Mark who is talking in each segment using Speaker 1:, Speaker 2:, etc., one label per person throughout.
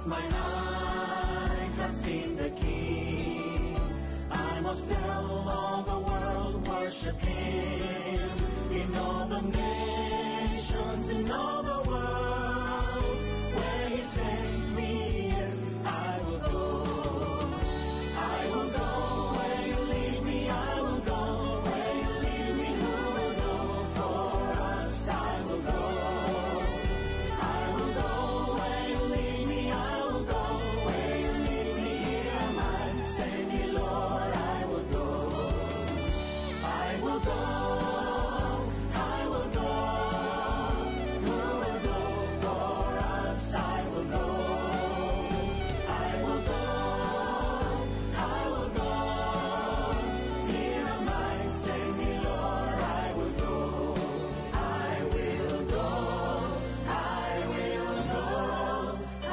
Speaker 1: my eyes have seen the King. I must tell all the world, worship Him. In all the nations, in all the world, where He sends me, yes, I will go. I will go where You lead me. I will go where You lead me. Who will go for us? I will go. I will go where You lead me. I will go where You lead me. Here am I. Send me, Lord. I will go. I will go. I will go. Who will go for us? I will go. I will go. I will go. Here am I. Send me, Lord. I will go. I will go. I will go. I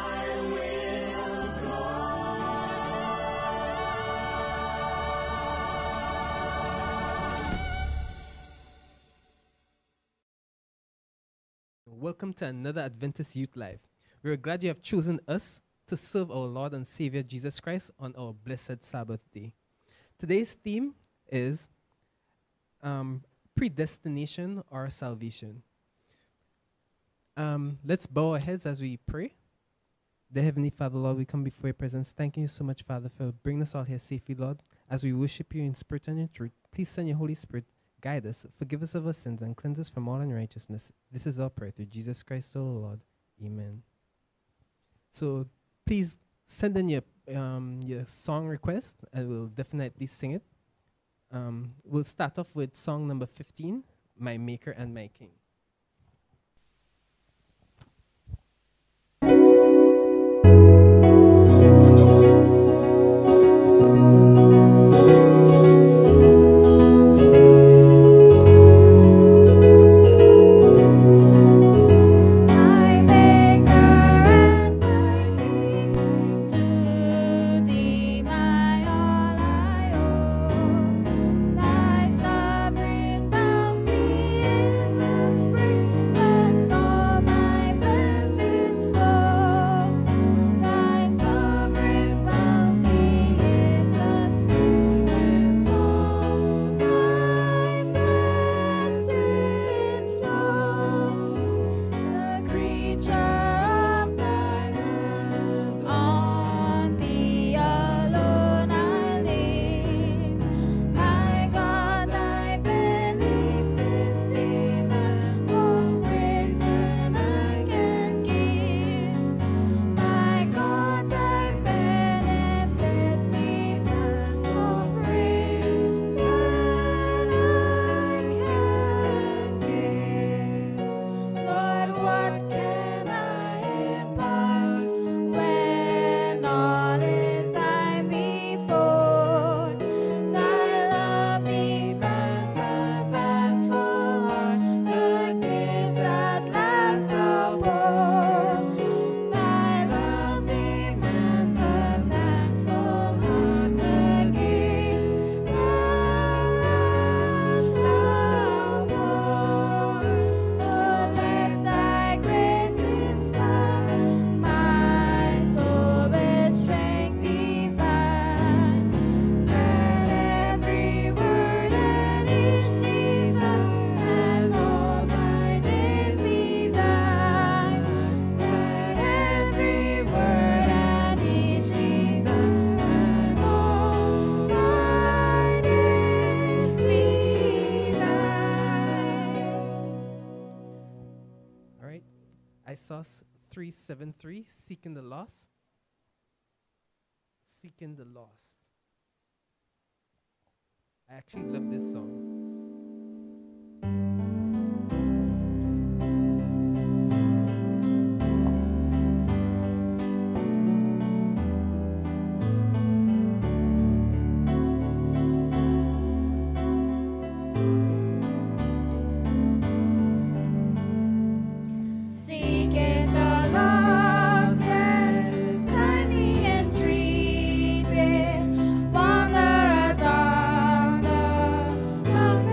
Speaker 1: will go.
Speaker 2: Welcome to another Adventist Youth Live. We're glad you have chosen us to serve our Lord and Savior Jesus Christ on our blessed Sabbath day. Today's theme is predestination or salvation. Let's bow our heads as we pray. Dear Heavenly Father, Lord, we come before Your presence. Thanking You so much, Father, for bringing us all here safely, Lord. As we worship You in spirit and in truth, please send Your Holy Spirit, guide us, forgive us of our sins, and cleanse us from all unrighteousness. This is our prayer through Jesus Christ, our Lord. Amen. So please send in your song request, and we'll definitely sing it. We'll start off with song number 15, My Maker and My King. Sauce 373, Seeking the Lost. Seeking the Lost. I actually love this song.
Speaker 3: Mountain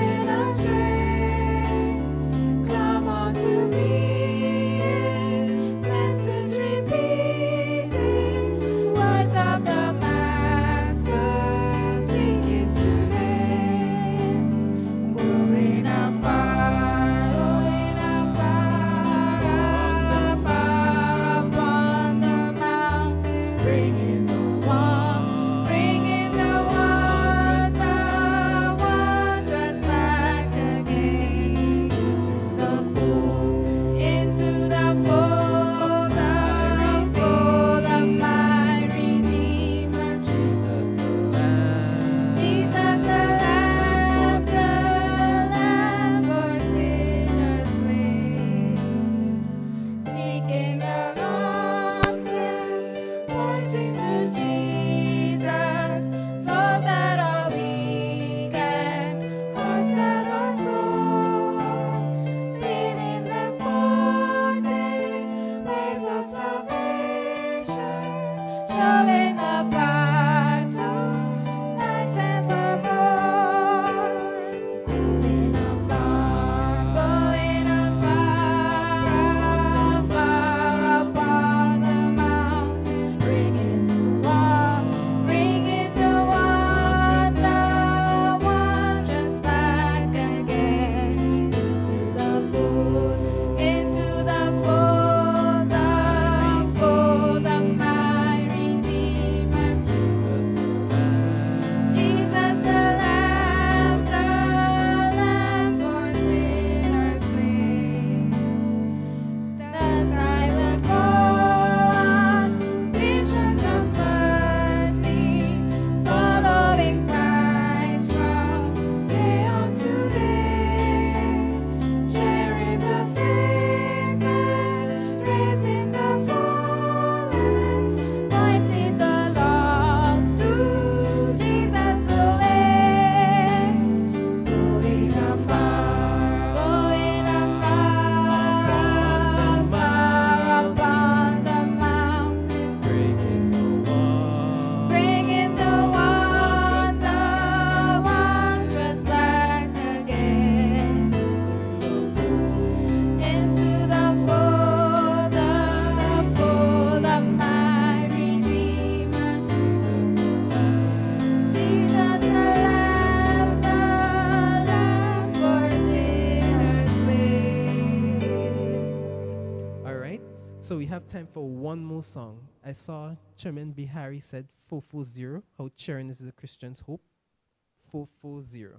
Speaker 2: we have time for one more song. I saw Chairman Bihari said 440, how cheering is the Christian's hope. 440.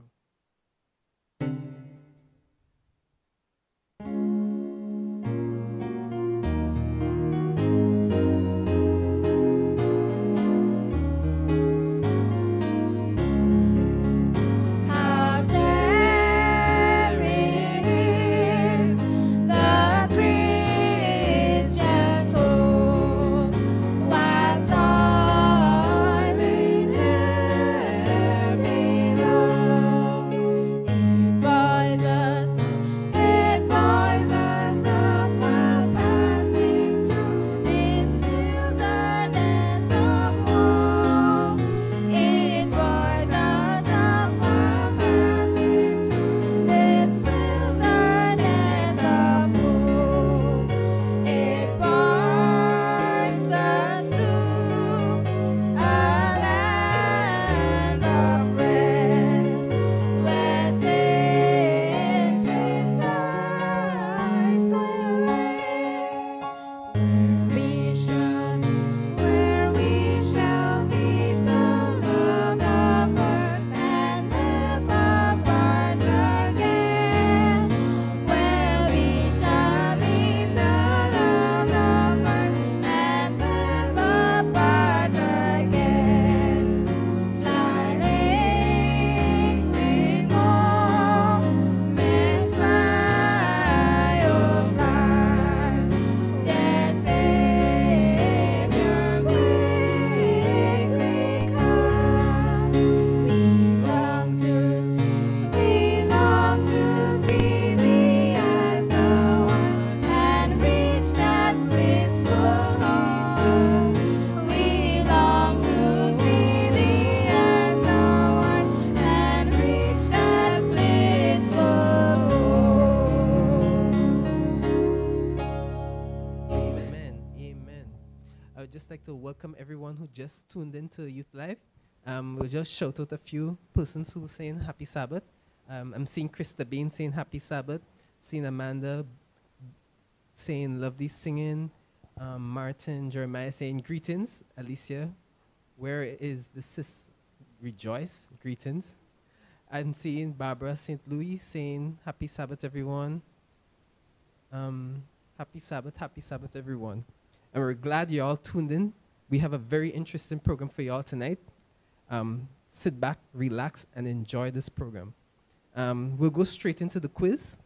Speaker 2: Like to welcome everyone who just tuned into YouthLive. We'll just shout out a few persons who are saying Happy Sabbath. I'm seeing Krista Bain saying Happy Sabbath. Seeing Amanda saying lovely singing. Martin Jeremiah saying greetings. Alicia, where is the sis? Rejoice, greetings. I'm seeing Barbara St. Louis saying Happy Sabbath, everyone. Happy Sabbath, everyone. And we're glad you're all tuned in. We have a very interesting program for you all tonight. Sit back, relax, and enjoy this program. We'll go straight into the quiz.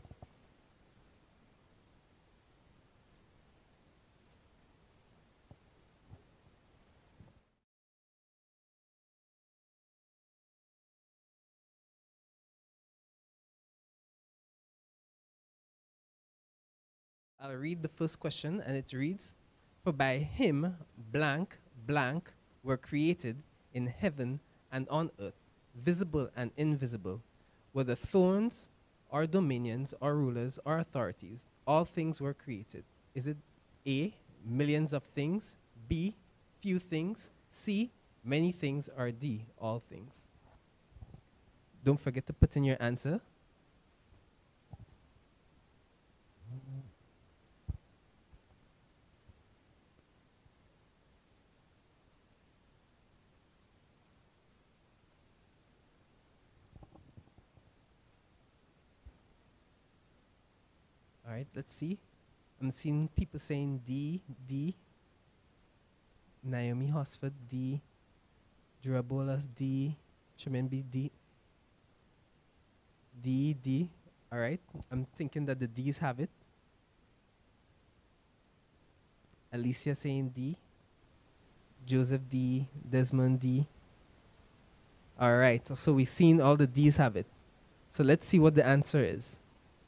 Speaker 2: I'll read the first question, and it reads, "For by him, blank, blank, were created in heaven and on earth, visible and invisible, whether thrones or dominions or rulers or authorities, all things were created." Is it A, millions of things, B, few things, C, many things, or D, all things? Don't forget to put in your answer. All right, let's see. I'm seeing people saying D, D. Naomi Hosford, D. Durabola, D. Tremembi, D. D, D. All right, I'm thinking that the D's have it. Alicia saying D. Joseph, D. Desmond, D. All right, so we've seen all the D's have it. So let's see what the answer is.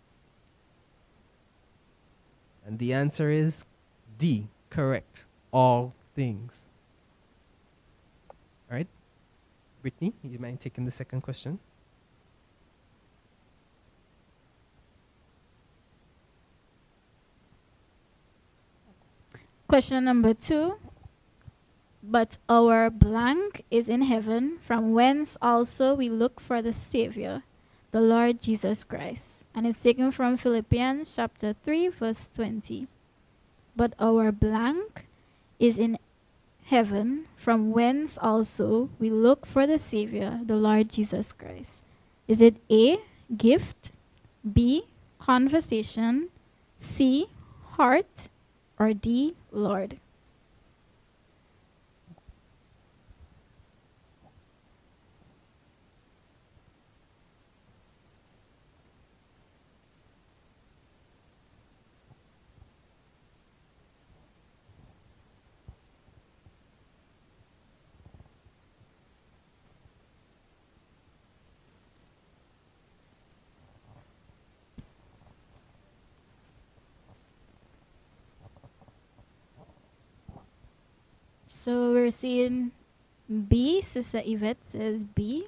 Speaker 2: And the answer is D, correct. All things. All right. Brittany, you mind taking the second question?
Speaker 3: Question number 2. But our blank is in heaven, from whence also we look for the Savior, the Lord Jesus Christ. And it's taken from Philippians chapter 3, verse 20. but our blank is in heaven, from whence also we look for the Savior, the Lord Jesus Christ. Is it A, gift, B, conversation, C, heart, or D, Lord? So we're seeing B. Sister Yvette says B.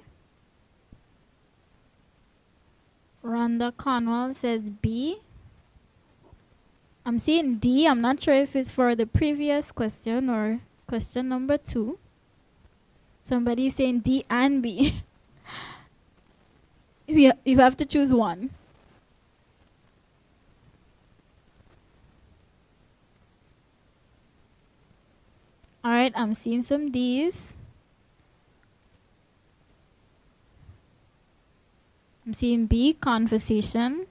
Speaker 3: Rhonda Cornwall says B. I'm seeing D. I'm not sure if it's for the previous question or question number 2. Somebody's saying D and B. You have to choose one. All right, I'm seeing some D's. I'm seeing B, conversation.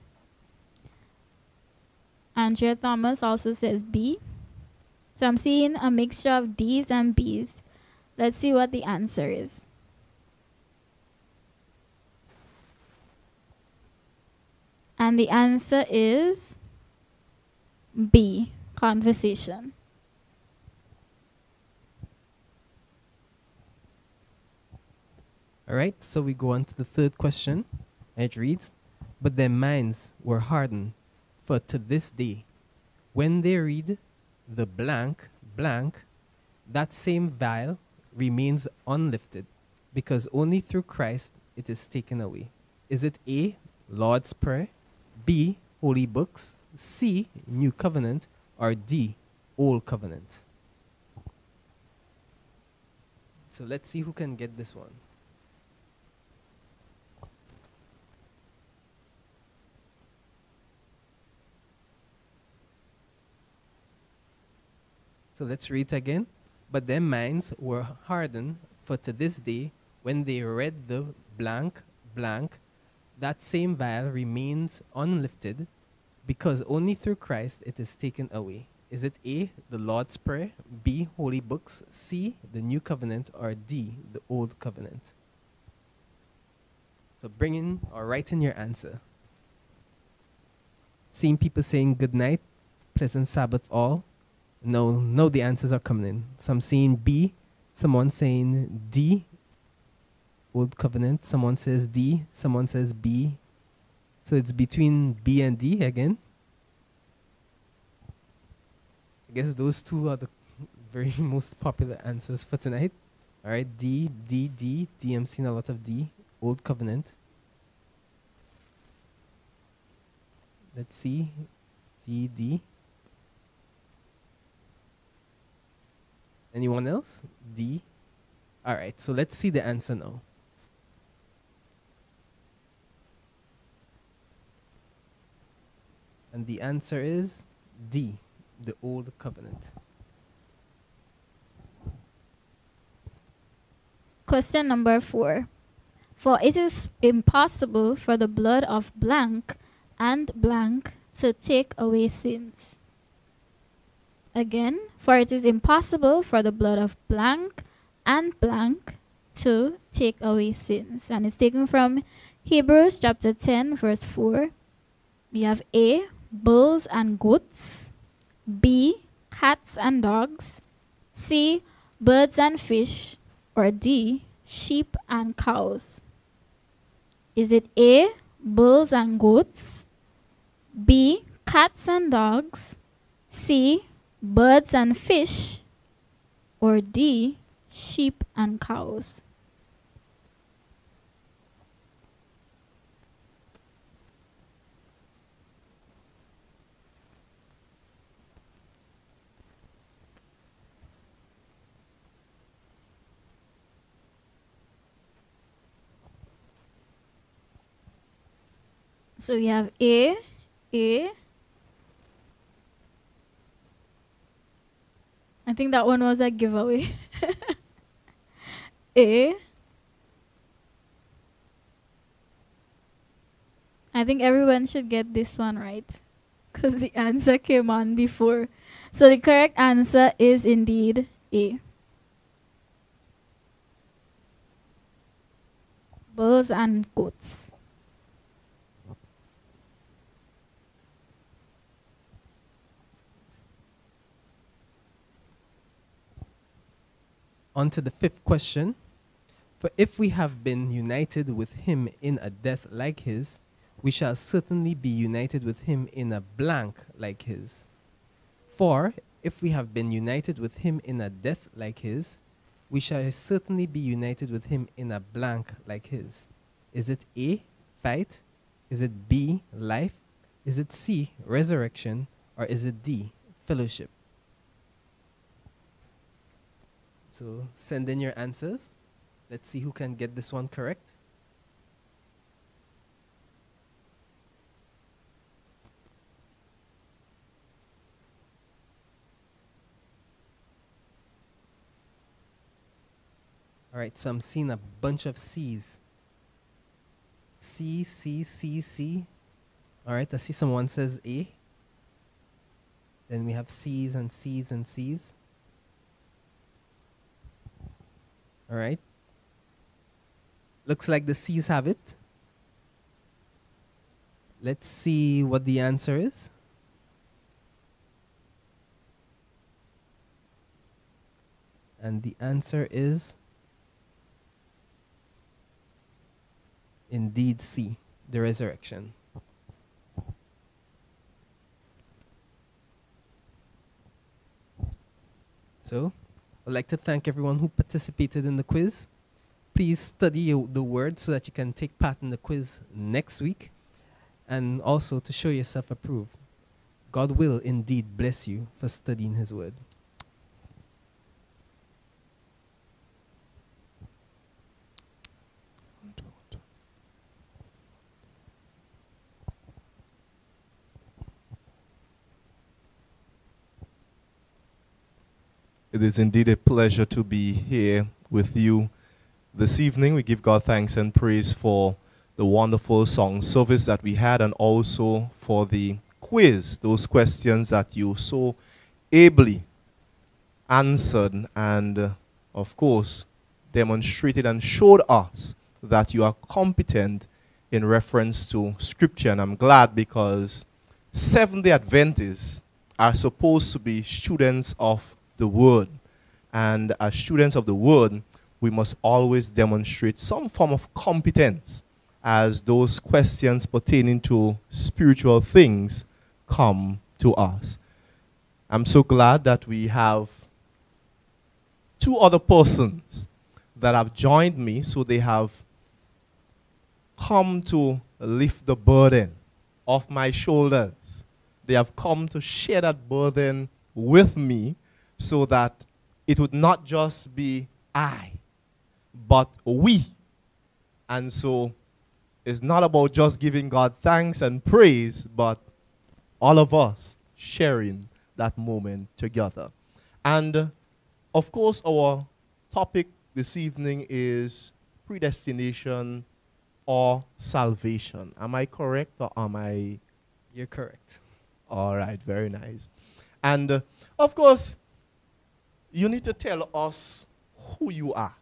Speaker 3: Andrea Thomas also says B. So I'm seeing a mixture of D's and B's. Let's see what the answer is. And the answer is B, conversation.
Speaker 2: All right, so we go on to the third question. It reads, but their minds were hardened, for to this day, when they read the blank, blank, that same vial remains unlifted, because only through Christ it is taken away. Is it A, Lord's Prayer, B, Holy Books, C, New Covenant, or D, Old Covenant? So let's see who can get this one. So let's read it again. But their minds were hardened, for to this day, when they read the blank, blank, that same vial remains unlifted, because only through Christ it is taken away. Is it A, the Lord's Prayer, B, Holy Books, C, the New Covenant, or D, the Old Covenant? So bring in or write in your answer. Seeing people saying good night, pleasant Sabbath all. No, the answers are coming in. So I'm seeing B, someone saying D, Old Covenant. Someone says D, someone says B. So it's between B and D again. I guess those two are the very most popular answers for tonight. All right, D. I'm seeing a lot of D, Old Covenant. Let's see, D. Anyone else? D. All right, so let's see the answer now. And the answer is D, the Old Covenant.
Speaker 3: Question number 4. For it is impossible for the blood of blank and blank to take away sins. Again, for it is impossible for the blood of blank and blank to take away sins. And it's taken from Hebrews chapter 10, verse 4. We have A, bulls and goats, B, cats and dogs, C, birds and fish, or D, sheep and cows. Is it A, bulls and goats, B, cats and dogs, C, birds and fish, or D, sheep and cows? So we have A, I think that one was a giveaway. A. I think everyone should get this one right, because the answer came on before. So the correct answer is indeed A. Bulls and goats.
Speaker 2: On to the fifth question. For if we have been united with him in a death like his, we shall certainly be united with him in a blank like his. For if we have been united with him in a death like his, we shall certainly be united with him in a blank like his. Is it A, fight? Is it B, life? Is it C, resurrection? Or is it D, fellowship? So send in your answers. Let's see who can get this one correct. All right, so I'm seeing a bunch of C's. C, C, C, C. All right, I see someone says A. Then we have C's and C's and C's. All right. Looks like the C's have it. Let's see what the answer is. And the answer is indeed C, the resurrection. So, I'd like to thank everyone who participated in the quiz. Please study the word so that you can take part in the quiz next week, and also to show yourself approved. God will indeed bless you for studying his word.
Speaker 4: It is indeed a pleasure to be here with you this evening. We give God thanks and praise for the wonderful song service that we had, and also for the quiz, those questions that you so ably answered and, of course, demonstrated and showed us that you are competent in reference to Scripture. And I'm glad, because Seventh-day Adventists are supposed to be students of the Word. And as students of the Word, we must always demonstrate some form of competence as those questions pertaining to spiritual things come to us. I'm so glad that we have two other persons that have joined me, so they have come to lift the burden off my shoulders. They have come to share that burden with me, so that it would not just be I, but we. And so it's not about just giving God thanks and praise, but all of us sharing that moment together. And of course, our topic this evening is predestination or salvation. Am I correct, or am I?
Speaker 2: You're correct.
Speaker 4: All right, very nice. And of course, you need to tell us who you are.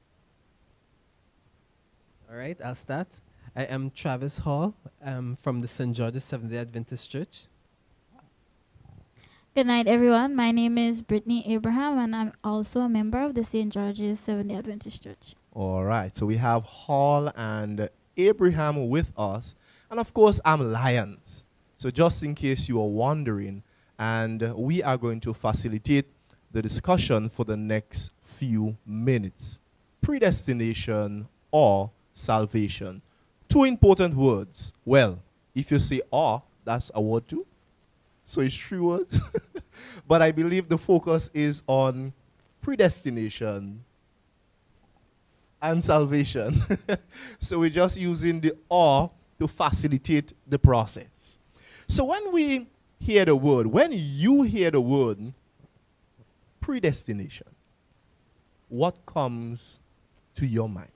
Speaker 2: All right, I'll start. I am Travis Hall from the St. George's Seventh-day Adventist Church.
Speaker 3: Good night, everyone. My name is Brittany Abraham, and I'm also a member of the St. George's Seventh-day Adventist Church.
Speaker 4: All right, so we have Hall and Abraham with us. And of course, I'm Lyons. So just in case you are wondering, and we are going to facilitate the discussion for the next few minutes. Predestination or salvation. Two important words. Well, if you say or, that's a word too. So it's three words. But I believe the focus is on predestination and salvation. So we're just using the or to facilitate the process. So when we hear the word, when you hear the word predestination, what comes to your mind?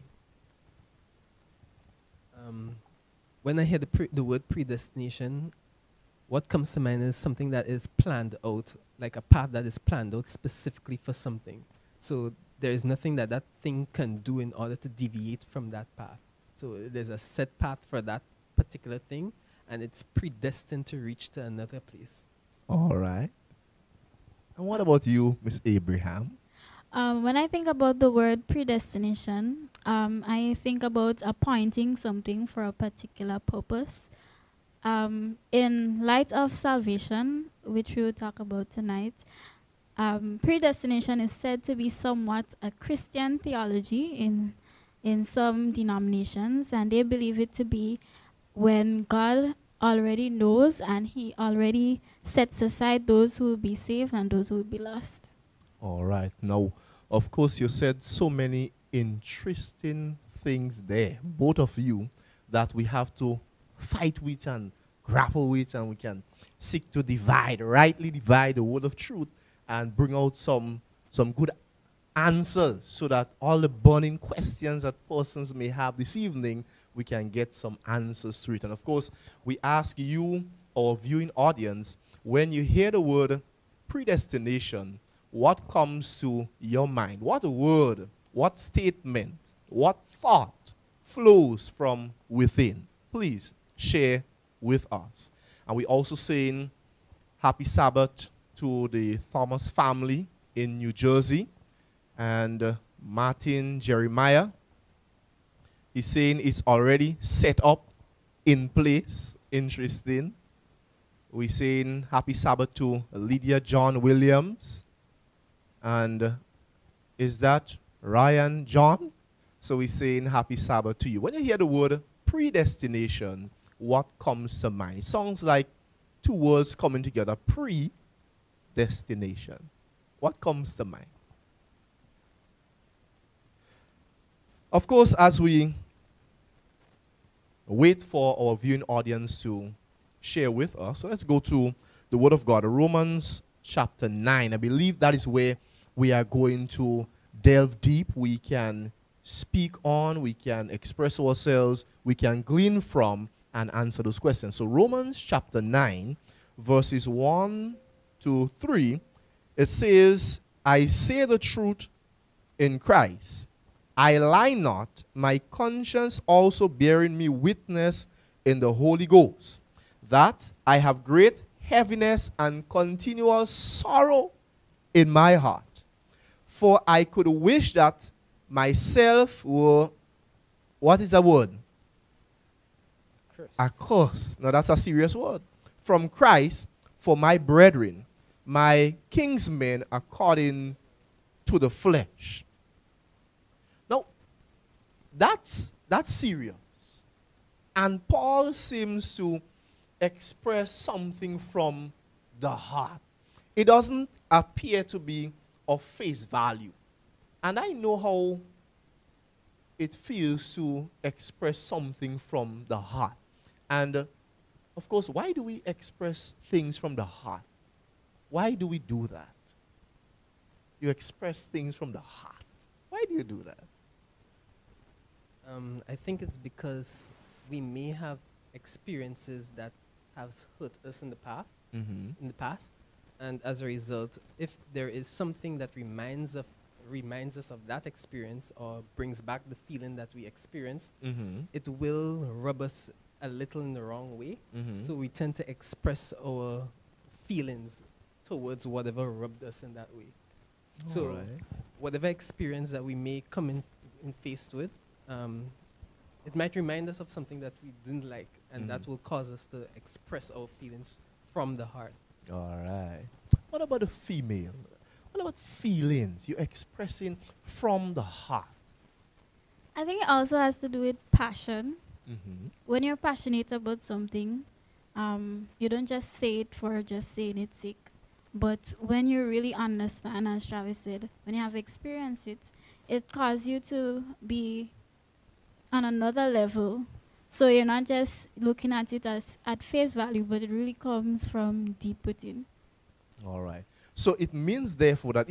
Speaker 2: When I hear the word predestination, what comes to mind is something that is planned out, like a path that is planned out specifically for something. So there is nothing that that thing can do in order to deviate from that path. So there's a set path for that particular thing, and it's predestined to reach to another place.
Speaker 4: All right. And what about you, Miss Abraham?
Speaker 3: When I think about the word predestination, I think about appointing something for a particular purpose. In light of salvation, which we will talk about tonight, predestination is said to be somewhat a Christian theology in some denominations, and they believe it to be when God already knows and he already sets aside those who will be saved and those who will be lost.
Speaker 4: All right. Now, of course, you said so many interesting things there, both of you, that we have to fight with and grapple with, and we can seek to rightly divide the word of truth and bring out some good answers so that all the burning questions that persons may have this evening, we can get some answers to it. And of course, we ask you, our viewing audience, when you hear the word predestination, what comes to your mind? What word, what statement, what thought flows from within? Please share with us. And we also saying happy Sabbath to the Thomas family in New Jersey. And Martin Jeremiah, he's saying it's already set up in place. Interesting. We're saying happy Sabbath to Lydia John Williams. And is that Ryan John? So we're saying happy Sabbath to you. When you hear the word predestination, what comes to mind? It sounds like two words coming together. Predestination. What comes to mind? Of course, as we wait for our viewing audience to share with us, so let's go to the Word of God, Romans chapter 9. I believe that is where we are going to delve deep. We can speak on, we can express ourselves, we can glean from and answer those questions. So Romans chapter 9, verses 1 to 3, it says, I say the truth in Christ. I lie not, my conscience also bearing me witness in the Holy Ghost, that I have great heaviness and continual sorrow in my heart. For I could wish that myself were, what is the word? Accursed. Now that's a serious word. From Christ, for my brethren, my kinsmen according to the flesh. Now, that's serious. And Paul seems to express something from the heart. It doesn't appear to be of face value. And I know how it feels to express something from the heart. And, of course, why do we express things from the heart? Why do we do that? You express things from the heart. Why do you do that?
Speaker 2: I think it's because we may have experiences that have hurt us in the past. In the past, and as a result, if there is something that reminds us of that experience or brings back the feeling that we experienced, it will rub us a little in the wrong way. So we tend to express our feelings towards whatever rubbed us in that way. So whatever experience that we may come in faced with, it might remind us of something that we didn't like, and that will cause us to express our feelings from the heart.
Speaker 4: All right. What about the female? What about feelings you're expressing from the heart?
Speaker 3: I think it also has to do with passion. When you're passionate about something, you don't just say it for just saying it sake. But when you really understand, as Travis said, when you have experienced it, it causes you to be on another level. So you're not just looking at it as at face value, but it really comes from deep within.
Speaker 4: All right. So it means, therefore, that if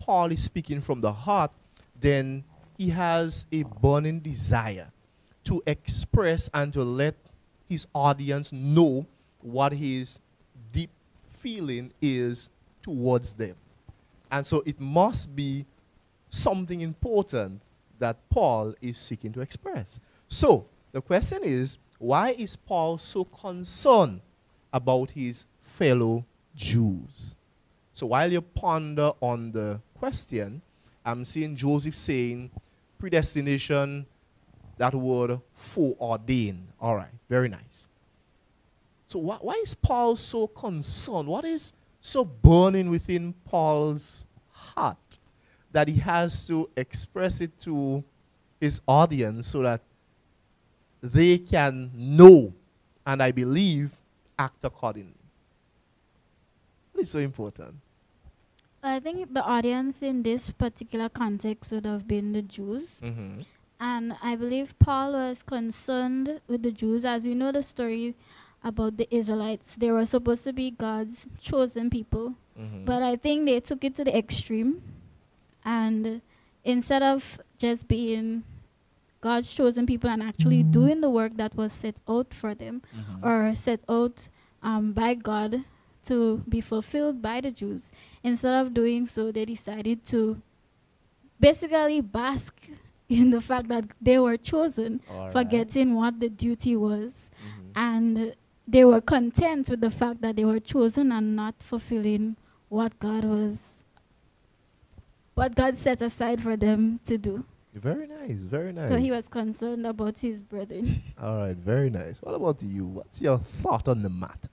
Speaker 4: Paul is speaking from the heart, then he has a burning desire to express and to let his audience know what his deep feeling is towards them. And so it must be something important that Paul is seeking to express. So the question is, why is Paul so concerned about his fellow Jews? So while you ponder on the question, I'm seeing Joseph saying predestination, that word foreordained. All right, very nice. So why is Paul so concerned? What is so burning within Paul's heart that he has to express it to his audience so that they can know and, I believe, act accordingly? What is so important?
Speaker 3: I think the audience in this particular context would have been the Jews.
Speaker 4: Mm-hmm.
Speaker 3: And I believe Paul was concerned with the Jews. As we know the story about the Israelites, they were supposed to be God's chosen people.
Speaker 4: Mm-hmm.
Speaker 3: But I think they took it to the extreme. And instead of just being God's chosen people and actually doing the work that was set out for them, or set out by God to be fulfilled by the Jews, instead of doing so, they decided to basically bask in the fact that they were chosen, forgetting what the duty was. And they were content with the fact that they were chosen and not fulfilling what God set aside for them to do.
Speaker 4: Very nice, very nice.
Speaker 3: So he was concerned about his brethren.
Speaker 4: All right, very nice. What about you? What's your thought on the matter?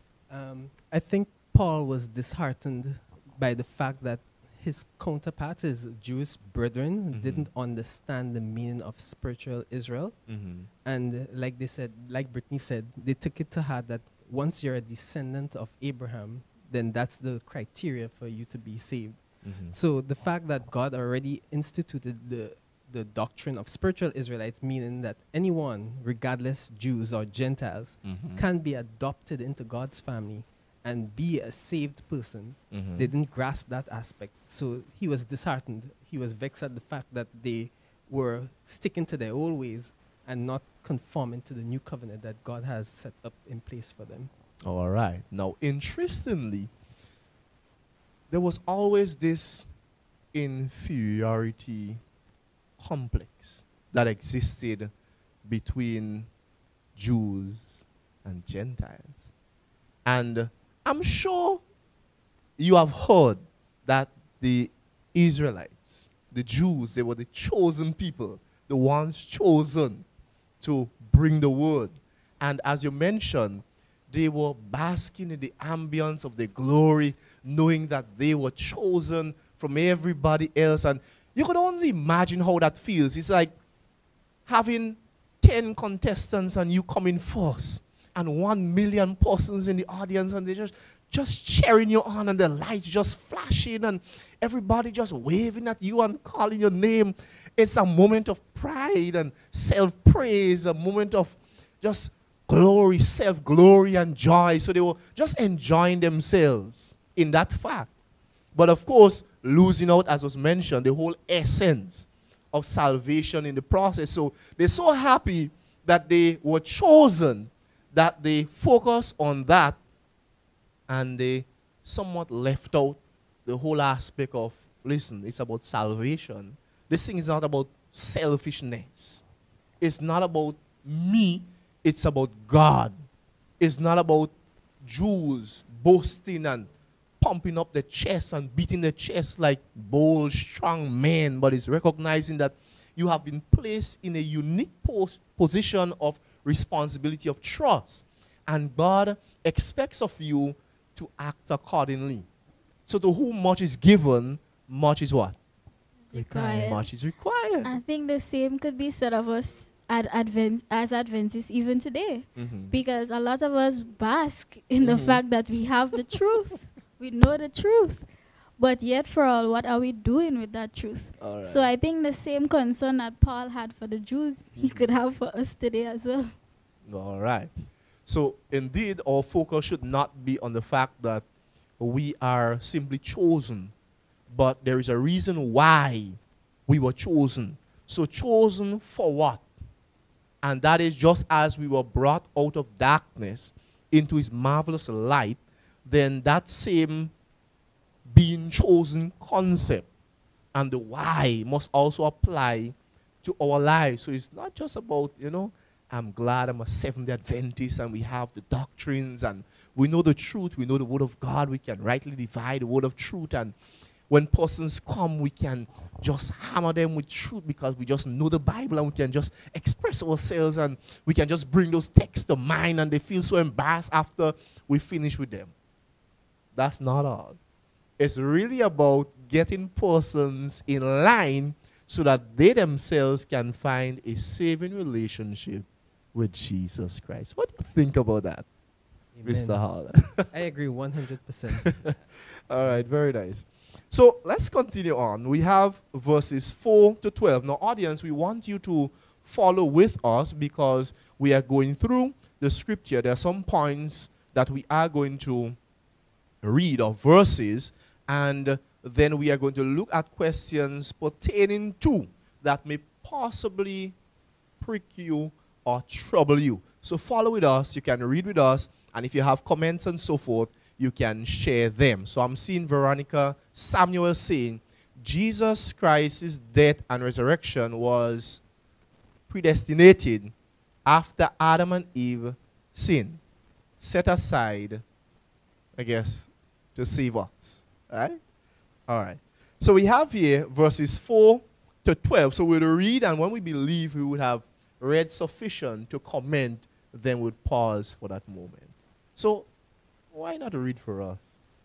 Speaker 2: I think Paul was disheartened by the fact that his counterparts, his Jewish brethren, didn't understand the meaning of spiritual Israel. And like they said, like Brittany said, they took it to heart that once you're a descendant of Abraham, then that's the criteria for you to be saved. So the fact that God already instituted the doctrine of spiritual Israelites, meaning that anyone, regardless Jews or Gentiles, can be adopted into God's family and be a saved person. They didn't grasp that aspect. So he was disheartened. He was vexed at the fact that they were sticking to their old ways and not conforming to the new covenant that God has set up in place for them.
Speaker 4: All right. Now, interestingly, there was always this inferiority complex that existed between Jews and Gentiles. And I'm sure you have heard that the Israelites, the Jews, they were the chosen people, the ones chosen to bring the word. And as you mentioned, they were basking in the ambience of the glory, knowing that they were chosen from everybody else. And you could only imagine how that feels. It's like having 10 contestants and you coming first, and 1 million persons in the audience, and they just cheering you on, and the lights just flashing, and everybody just waving at you and calling your name. It's a moment of pride and self-praise, a moment of just glory, self-glory and joy. So they were just enjoying themselves in that fact. But of course, losing out, as was mentioned, the whole essence of salvation in the process. So they're so happy that they were chosen that they focus on that, and they somewhat left out the whole aspect of, listen, it's about salvation. This thing is not about selfishness. It's not about me. It's about God. It's not about Jews boasting and pumping up the chest and beating the chest like bold, strong men, but it's recognizing that you have been placed in a unique position of responsibility, of trust. And God expects of you to act accordingly. So to whom much is given, much is what?
Speaker 3: Required.
Speaker 4: Much is required.
Speaker 3: I think the same could be said of us as Adventists even today. Because a lot of us bask in the fact that we have the truth. We know the truth. But yet for all, what are we doing with that truth?
Speaker 4: Right.
Speaker 3: So I think the same concern that Paul had for the Jews, he could have for us today as well.
Speaker 4: All right. So indeed, our focus should not be on the fact that we are simply chosen, but there is a reason why we were chosen. So chosen for what? And that is just as we were brought out of darkness into his marvelous light, then that same being chosen concept and the why must also apply to our lives. So it's not just about, I'm glad I'm a Seventh-day Adventist and we have the doctrines and we know the truth, we know the word of God, we can rightly divide the word of truth, and when persons come, we can just hammer them with truth because we just know the Bible and we can just express ourselves and we can just bring those texts to mind and they feel so embarrassed after we finish with them. That's not all. It's really about getting persons in line so that they themselves can find a saving relationship with Jesus Christ. What do you think about that,
Speaker 2: Amen.
Speaker 4: Mr. Hall?
Speaker 2: I agree 100%.
Speaker 4: All right, very nice. So let's continue on. We have verses 4 to 12. Now, audience, we want you to follow with us because we are going through the scripture. There are some points that we are going to read, or verses, and then we are going to look at questions pertaining to that may possibly prick you or trouble you. So follow with us. You can read with us, and if you have comments and so forth, you can share them. So I'm seeing Veronica Samuel saying, Jesus Christ's death and resurrection was predestinated after Adam and Eve sinned, set aside, I guess, to save us. Right? All right. So we have here verses 4 to 12. So we'll read, and when we believe we would have read sufficient to comment, then we'll pause for that moment. So why not read for us,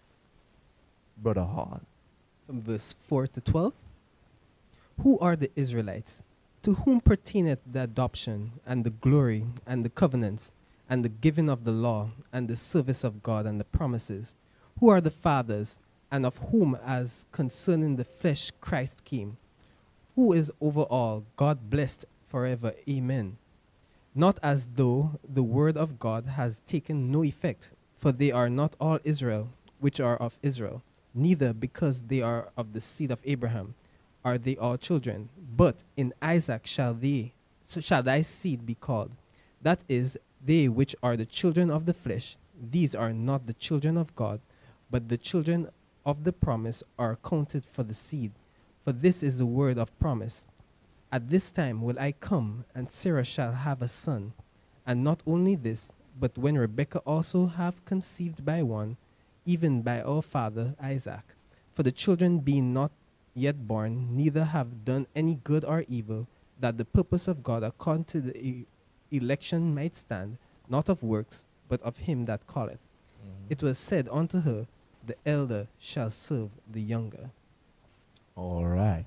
Speaker 4: Brother Hall?
Speaker 2: From verse 4 to 12. Who are the Israelites? To whom pertaineth the adoption, and the glory, and the covenants, and the giving of the law, and the service of God, and the promises? Who are the fathers, and of whom, as concerning the flesh, Christ came? Who is over all, God blessed forever. Amen. Not as though the word of God has taken no effect, for they are not all Israel, which are of Israel, neither because they are of the seed of Abraham are they all children. But in Isaac shall thy seed be called. That is, they which are the children of the flesh, these are not the children of God, but the children of the promise are counted for the seed. For this is the word of promise. At this time will I come, and Sarah shall have a son. And not only this, but when Rebekah also have conceived by one, even by our father Isaac. For the children being not yet born, neither have done any good or evil, that the purpose of God according to the election might stand, not of works, but of him that calleth. It was said unto her, the elder shall serve the younger.
Speaker 4: All right.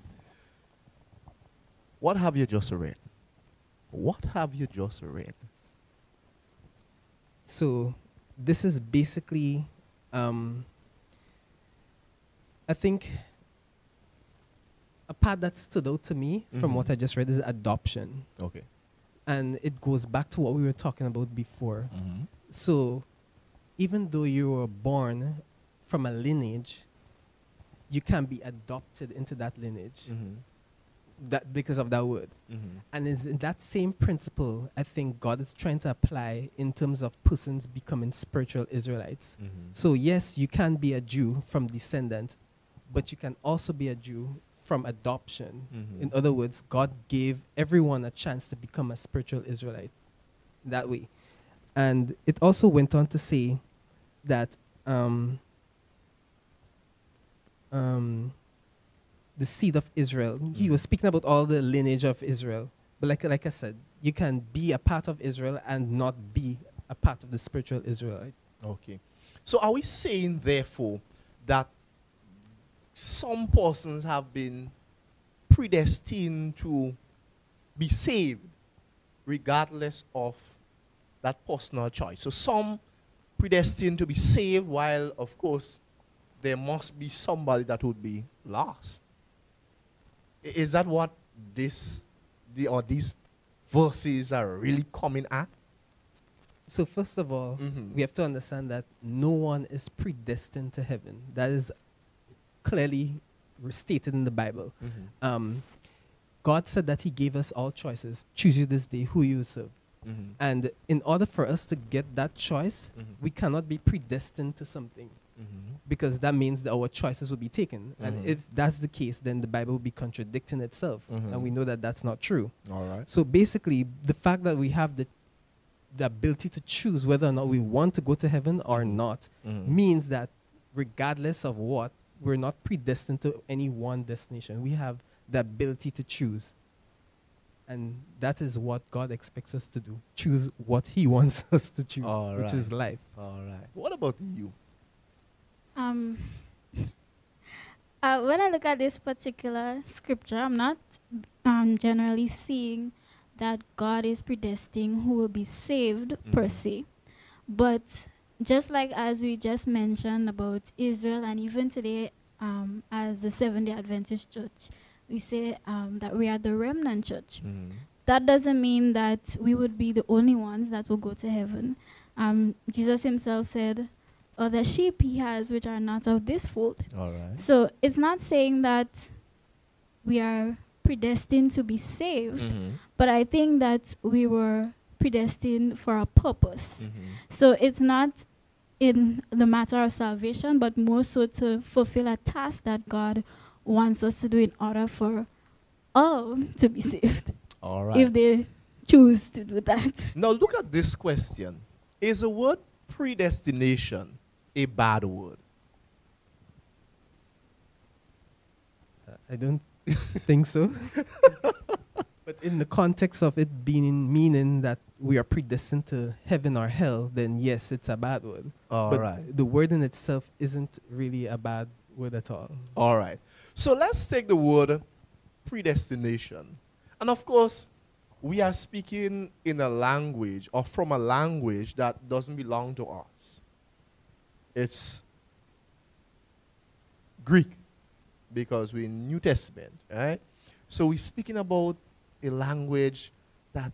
Speaker 4: What have you just read? What have you just read?
Speaker 2: So this is basically, I think, a part that stood out to me from what I just read is adoption.
Speaker 4: Okay.
Speaker 2: And it goes back to what we were talking about before. So even though you were born from a lineage, you can be adopted into that lineage. That because of that word. And it's in that same principle, I think God is trying to apply in terms of persons becoming spiritual Israelites. So yes, you can be a Jew from descendant, but you can also be a Jew from adoption. In other words, God gave everyone a chance to become a spiritual Israelite that way. And it also went on to say that the seed of Israel. He was speaking about all the lineage of Israel. But like I said, you can be a part of Israel and not be a part of the spiritual Israelite.
Speaker 4: Okay. So are we saying, therefore, that some persons have been predestined to be saved regardless of that personal choice? So some predestined to be saved, while, of course, there must be somebody that would be lost. Is that what these verses are really coming at?
Speaker 2: So first of all, we have to understand that no one is predestined to heaven. That is clearly stated in the Bible. God said that he gave us all choices. Choose you this day who you serve. And in order for us to get that choice, we cannot be predestined to something, because that means that our choices will be taken. And if that's the case, then the Bible will be contradicting itself. And we know that that's not true.
Speaker 4: All right.
Speaker 2: So basically, the fact that we have the ability to choose whether or not we want to go to heaven or not means that regardless of what, we're not predestined to any one destination. We have the ability to choose. And that is what God expects us to do. Choose what he wants us to choose, which is life.
Speaker 4: All right. What about you?
Speaker 3: When I look at this particular scripture, I'm not generally seeing that God is predestining who will be saved per se. But just like as we just mentioned about Israel, and even today as the Seventh-day Adventist Church, we say that we are the remnant church. That doesn't mean that we would be the only ones that will go to heaven. Jesus himself said, the sheep he has which are not of this fold.
Speaker 4: All right.
Speaker 3: So it's not saying that we are predestined to be saved, but I think that we were predestined for a purpose. So it's not in the matter of salvation, but more so to fulfill a task that God wants us to do in order for all to be saved.
Speaker 4: All right.
Speaker 3: If they choose to do that.
Speaker 4: Now look at this question. Is the word predestination a bad word?
Speaker 2: I don't think so. But in the context of it being meaning that we are predestined to heaven or hell, then yes, it's a bad word.
Speaker 4: All right.
Speaker 2: The word in itself isn't really a bad word at all.
Speaker 4: All right. So let's take the word predestination. And of course, we are speaking in a language or from a language that doesn't belong to us. It's Greek because we're in New Testament, right? So we're speaking about a language that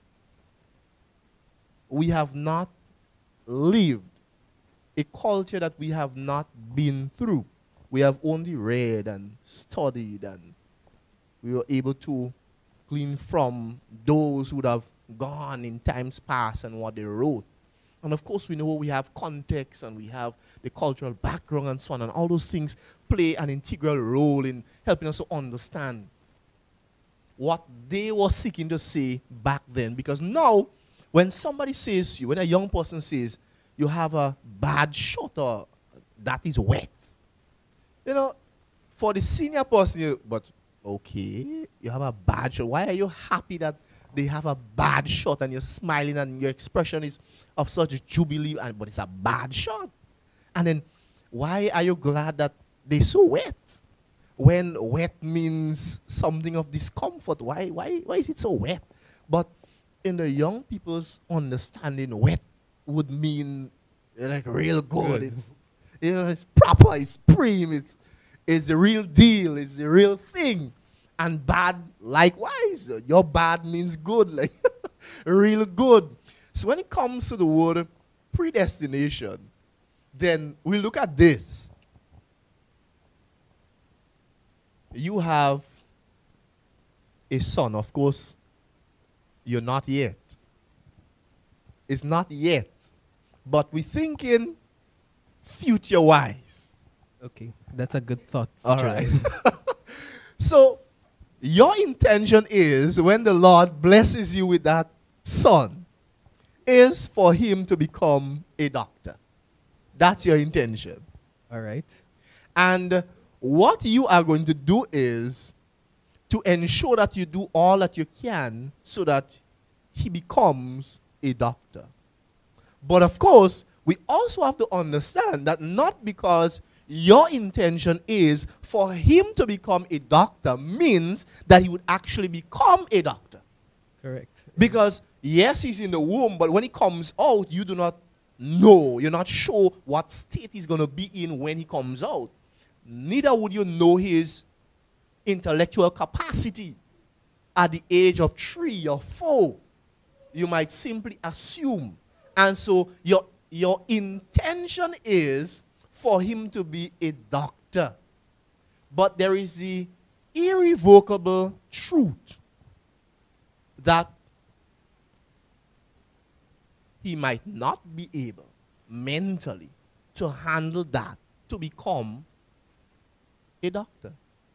Speaker 4: we have not lived, a culture that we have not been through. We have only read and studied, and we were able to glean from those who would have gone in times past and what they wrote. And of course, we know we have context and we have the cultural background and so on, and all those things play an integral role in helping us to understand what they were seeking to say back then. Because now, when somebody says to you, when a young person says, you have a bad shot or that is wet, you know, for the senior person, but okay, you have a bad shot. Why are you happy that they have a bad shot and you're smiling and your expression is of such jubilee, but it's a bad shot? And then why are you glad that they're so wet? When wet means something of discomfort, why is it so wet? But in the young people's understanding, wet would mean like real good. It's, you know, it's proper, it's prim, it's the real deal, it's the real thing. And bad, likewise. Your bad means good, like real good. So when it comes to the word predestination, then we look at this. You have a son, of course, you're not yet. It's not yet. But we're thinking future-wise.
Speaker 2: Okay, that's a good thought.
Speaker 4: All right. So, your intention is, when the Lord blesses you with that son, is for him to become a doctor. That's your intention.
Speaker 2: All right.
Speaker 4: And what you are going to do is to ensure that you do all that you can so that he becomes a doctor. But of course, we also have to understand that not because your intention is for him to become a doctor means that he would actually become a doctor.
Speaker 2: Correct.
Speaker 4: Because yes, he's in the womb, but when he comes out, you do not know. You're not sure what state he's going to be in when he comes out. Neither would you know his intellectual capacity at the age of 3 or 4. You might simply assume. And so your intention is for him to be a doctor. But there is the irrevocable truth that he might not be able mentally to handle that, to become a doctor.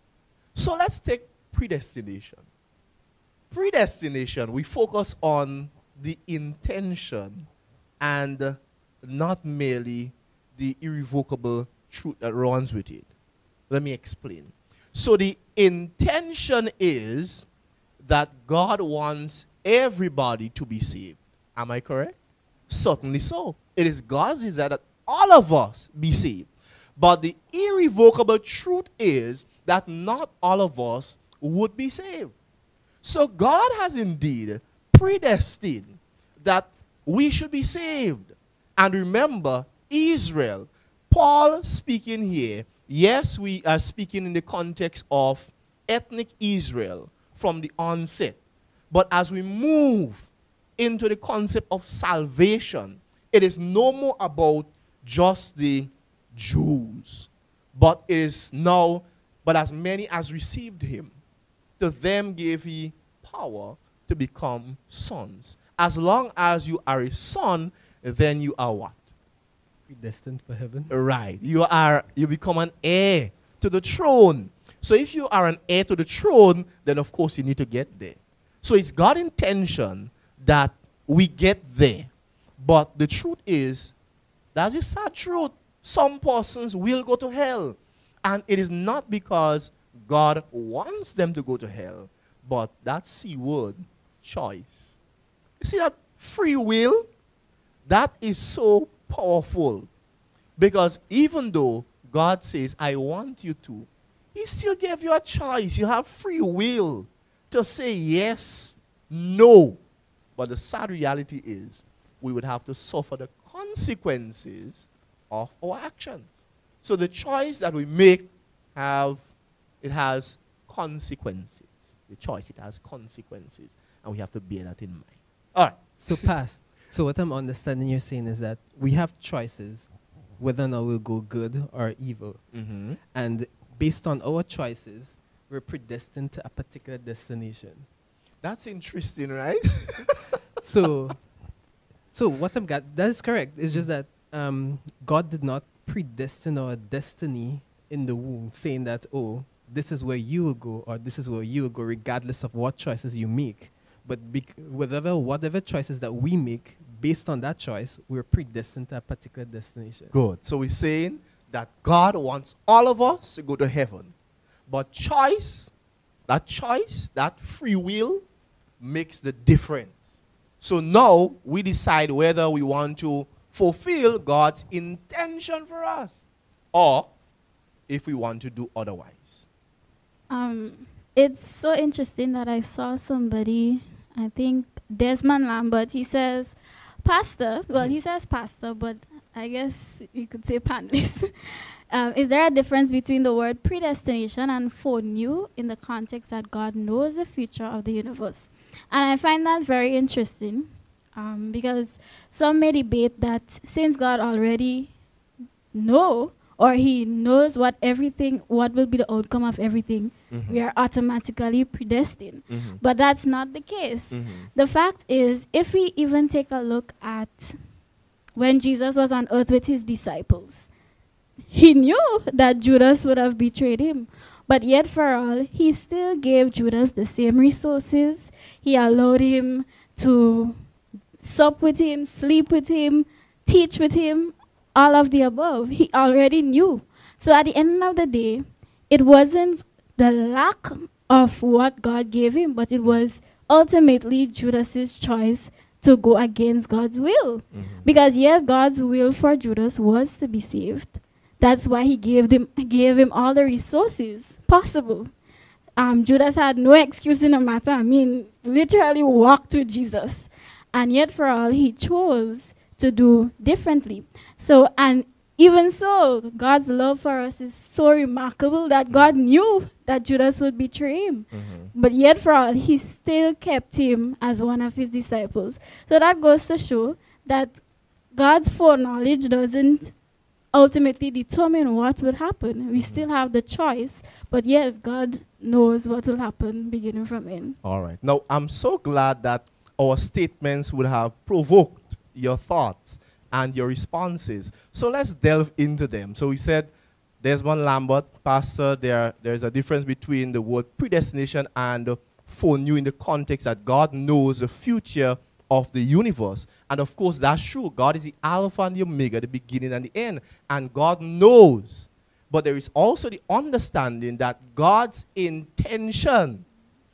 Speaker 4: So let's take predestination. Predestination, we focus on the intention and not merely the irrevocable truth that runs with it. Let me explain. So the intention is that God wants everybody to be saved. Am I correct? Certainly so. It is God's desire that all of us be saved. But the irrevocable truth is that not all of us would be saved. So God has indeed predestined that we should be saved. And remember, Israel, Paul speaking here, yes, we are speaking in the context of ethnic Israel from the onset. But as we move into the concept of salvation, it is no more about just the Jews, but it is now, but as many as received him, to them gave he power to become sons. As long as you are a son, then you are what?
Speaker 2: Predestined for heaven.
Speaker 4: Right. You become an heir to the throne. So if you are an heir to the throne, then of course you need to get there. So it's God's intention that we get there. But the truth is, that's a sad truth. Some persons will go to hell. And it is not because God wants them to go to hell, but that C word, choice. You see that free will? That is so powerful. Because even though God says, I want you to, he still gave you a choice. You have free will to say yes, no. But the sad reality is we would have to suffer the consequences of our actions. So the choice that we make has consequences. The choice, it has consequences. And we have to bear that in mind. All right.
Speaker 2: So past. So what I'm understanding you're saying is that we have choices whether or not we'll go good or evil.
Speaker 4: Mm-hmm.
Speaker 2: And based on our choices, we're predestined to a particular destination.
Speaker 4: That's interesting, right?
Speaker 2: So what I'm got, that is correct. It's just that God did not predestine our destiny in the womb, saying that, oh, this is where you will go or this is where you will go, regardless of what choices you make. But whatever choices that we make, based on that choice, we're predestined to a particular destination.
Speaker 4: Good. So we're saying that God wants all of us to go to heaven. But that free will makes the difference. So now we decide whether we want to fulfill God's intention for us or if we want to do otherwise.
Speaker 3: It's so interesting that I saw somebody, I think Desmond Lambert, he says, pastor, well, he says pastor, but I guess you could say panelist. Is there a difference between the word predestination and foreknew in the context that God knows the future of the universe? And I find that very interesting because some may debate that since God already knows, or he knows what will be the outcome of everything, we are automatically predestined. But that's not the case. The fact is, if we even take a look at when Jesus was on earth with his disciples, he knew that Judas would have betrayed him. But yet for all, he still gave Judas the same resources. He allowed him to sup with him, sleep with him, teach with him, all of the above. He already knew. So at the end of the day, it wasn't the lack of what God gave him, but it was ultimately Judas's choice to go against God's will. Because yes, God's will for Judas was to be saved. That's why he gave him all the resources possible. Judas had no excuse in the matter. I mean, literally walked with Jesus. And yet for all, he chose to do differently. So, and even so, God's love for us is so remarkable that God knew that Judas would betray him. But yet for all, he still kept him as one of his disciples. So that goes to show that God's foreknowledge doesn't ultimately determine what will happen. We still have the choice, but yes, God knows what will happen beginning from in.
Speaker 4: All right. Now, I'm so glad that our statements would have provoked your thoughts and your responses. So let's delve into them. So we said, Desmond Lambert, Pastor, there's a difference between the word predestination and foreknew in the context that God knows the future of the universe. And of course, that's true. God is the Alpha and the Omega, the beginning and the end. And God knows. But there is also the understanding that God's intention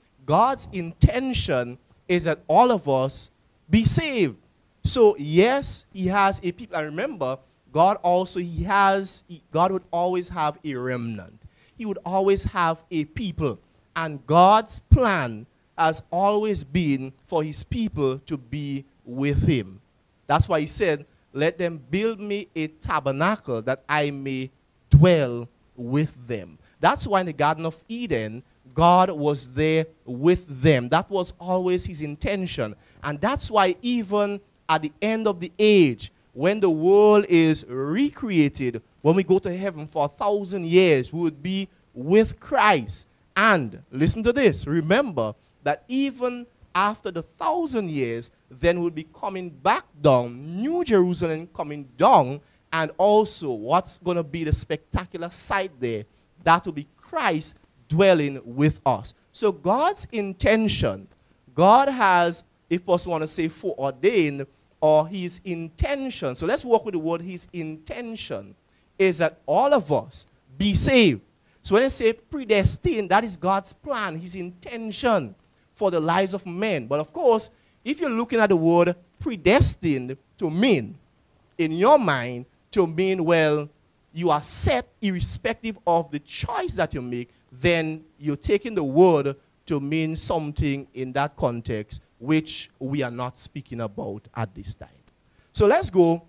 Speaker 4: is that all of us be saved. So yes, he has a people. And remember, God would always have a remnant. He would always have a people. And God's plan has always been for his people to be with him. That's why he said, let them build me a tabernacle that I may dwell with them. That's why in the Garden of Eden, God was there with them. That was always his intention. And that's why even at the end of the age, when the world is recreated, when we go to heaven for 1,000 years, we would be with Christ. And listen to this. Remember that even after the 1,000 years, then we'll be coming back down, New Jerusalem coming down, and also what's going to be the spectacular sight there, that will be Christ dwelling with us. So God's intention, God has, if possible, want to say foreordained, or his intention. So let's work with the word his intention is that all of us be saved. So when I say predestined, that is God's plan, his intention for the lives of men. But of course, if you're looking at the word predestined to mean, in your mind, to mean, well, you are set irrespective of the choice that you make, then you're taking the word to mean something in that context which we are not speaking about at this time. So let's go.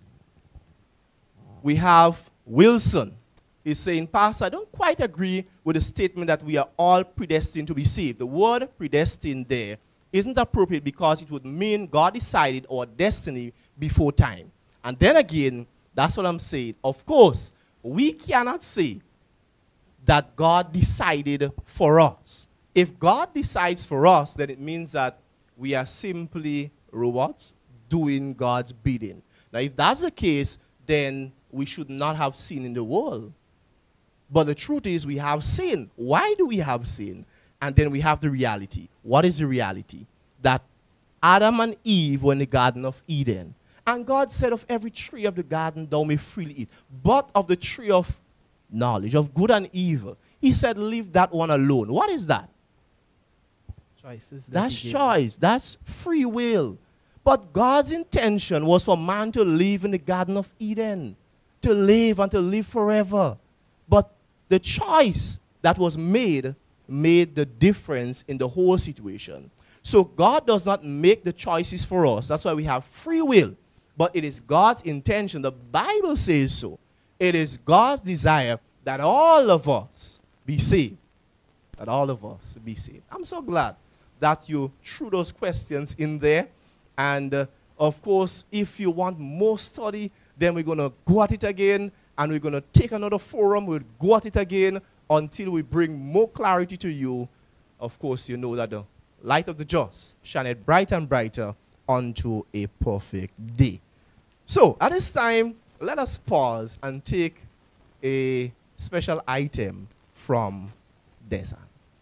Speaker 4: We have Wilson. He's saying, Pastor, I don't quite agree with the statement that we are all predestined to be saved. The word predestined there isn't appropriate because it would mean God decided our destiny before time. And then again, that's what I'm saying. Of course, we cannot say that God decided for us. If God decides for us, then it means that we are simply robots doing God's bidding. Now, if that's the case, then we should not have sin in the world. But the truth is we have sin. Why do we have sin? And then we have the reality. What is the reality? That Adam and Eve were in the Garden of Eden. And God said, of every tree of the garden thou may freely eat, but of the tree of knowledge, of good and evil, he said, leave that one alone. What is that?
Speaker 2: Choices.
Speaker 4: That's choice. That's free will. But God's intention was for man to live in the Garden of Eden, to live and to live forever. But the choice that was made the difference in the whole situation. So God does not make the choices for us. That's why we have free will. But it is God's intention. The Bible says so. It is God's desire that all of us be saved. That all of us be saved. I'm so glad that you threw those questions in there. And of course, if you want more study, then we're going to go at it again. And we're going to take another forum. We'll go at it again until we bring more clarity to you. Of course, you know that the light of the just shineth bright and brighter unto a perfect day. So, at this time, let us pause and take a special item from Desa.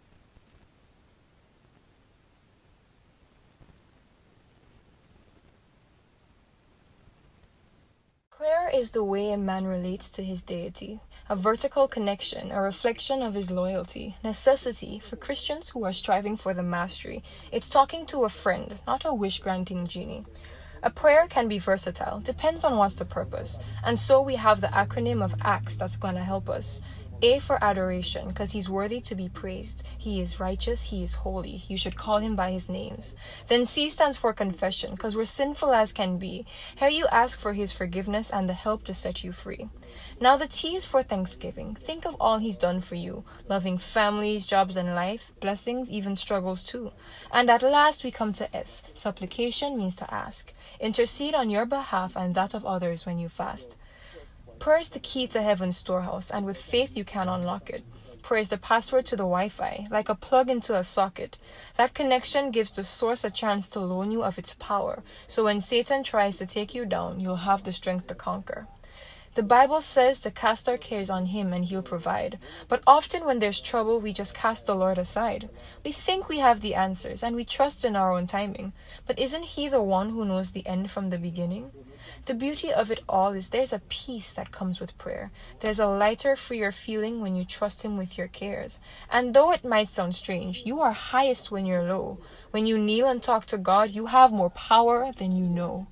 Speaker 5: Prayer is the way a man relates to his deity, a vertical connection, a reflection of his loyalty, necessity for Christians who are striving for the mastery. It's talking to a friend, not a wish-granting genie. A prayer can be versatile, depends on what's the purpose. And so we have the acronym of ACTS that's going to help us. A for adoration, because he's worthy to be praised. He is righteous, he is holy. You should call him by his names. Then C stands for confession, because we're sinful as can be. Here you ask for his forgiveness and the help to set you free. Now the T is for thanksgiving. Think of all he's done for you. Loving families, jobs and life, blessings, even struggles too. And at last we come to S. Supplication means to ask. Intercede on your behalf and that of others when you fast. Prayer is the key to heaven's storehouse, and with faith you can unlock it. Prayer is the password to the Wi-Fi, like a plug into a socket. That connection gives the source a chance to loan you of its power, so when Satan tries to take you down, you'll have the strength to conquer. The Bible says to cast our cares on him and he'll provide. But often when there's trouble, we just cast the Lord aside. We think we have the answers and we trust in our own timing. But isn't he the one who knows the end from the beginning? The beauty of it all is there's a peace that comes with prayer. There's a lighter, freer feeling when you trust him with your cares. And though it might sound strange, you are highest when you're low. When you kneel and talk to God, you have more power than you know.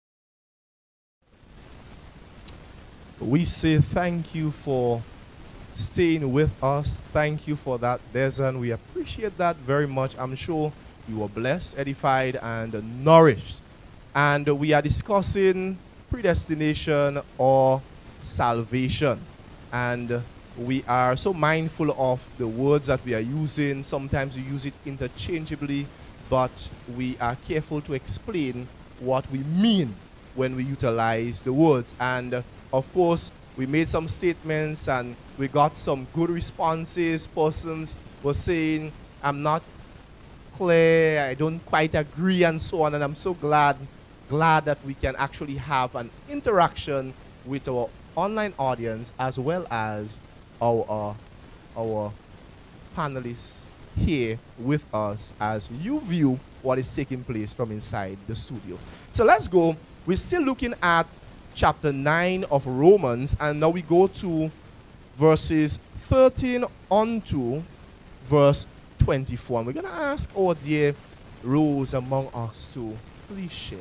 Speaker 4: We say thank you for staying with us. Thank you for that, Desan. We appreciate that very much. I'm sure you were blessed, edified, and nourished. And we are discussing predestination or salvation. And we are so mindful of the words that we are using. Sometimes we use it interchangeably, but we are careful to explain what we mean when we utilize the words. And of course, we made some statements and we got some good responses. Persons were saying, I'm not clear, I don't quite agree, and so on. And I'm so glad that we can actually have an interaction with our online audience as well as our panelists here with us as you view what is taking place from inside the studio. So let's go. We're still looking at chapter 9 of Romans, and now we go to verses 13 on to verse 24. And we're going to ask our dear Rose among us to please share.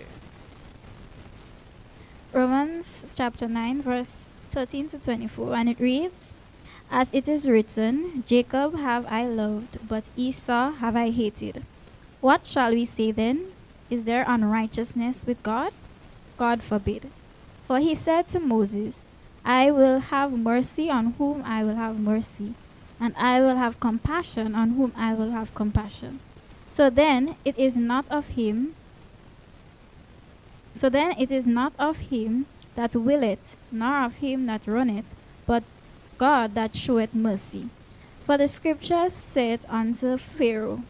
Speaker 3: Romans chapter 9, verse 13 to 24, and it reads, As it is written, Jacob have I loved, but Esau have I hated. What shall we say then? Is there unrighteousness with God? God forbid. For he said to Moses, I will have mercy on whom I will have mercy, and I will have compassion on whom I will have compassion. So then it is not of him that willeth, nor of him that runneth, but God that showeth mercy. For the scripture said unto Pharaoh,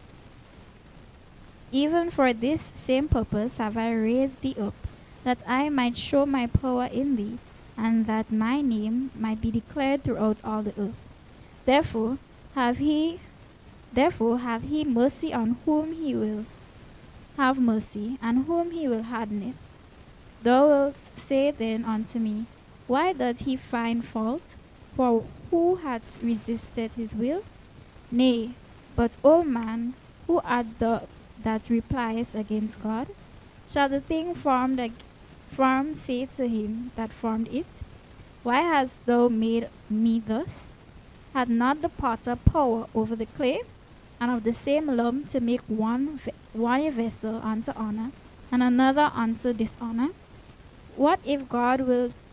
Speaker 3: Even for this same purpose have I raised thee up, that I might show my power in thee, and that my name might be declared throughout all the earth. Therefore hath he mercy on whom he will have mercy, and whom he will harden. Thou wilt say then unto me, Why doth he find fault? For who hath resisted his will? Nay, but, O man, who art thou that repliest against God? Shall the thing formed say to him that formed it, Why hast thou made me thus? Had not the potter power over the clay, and of the same lump to make one vessel unto honor, and another unto dishonor? What if God,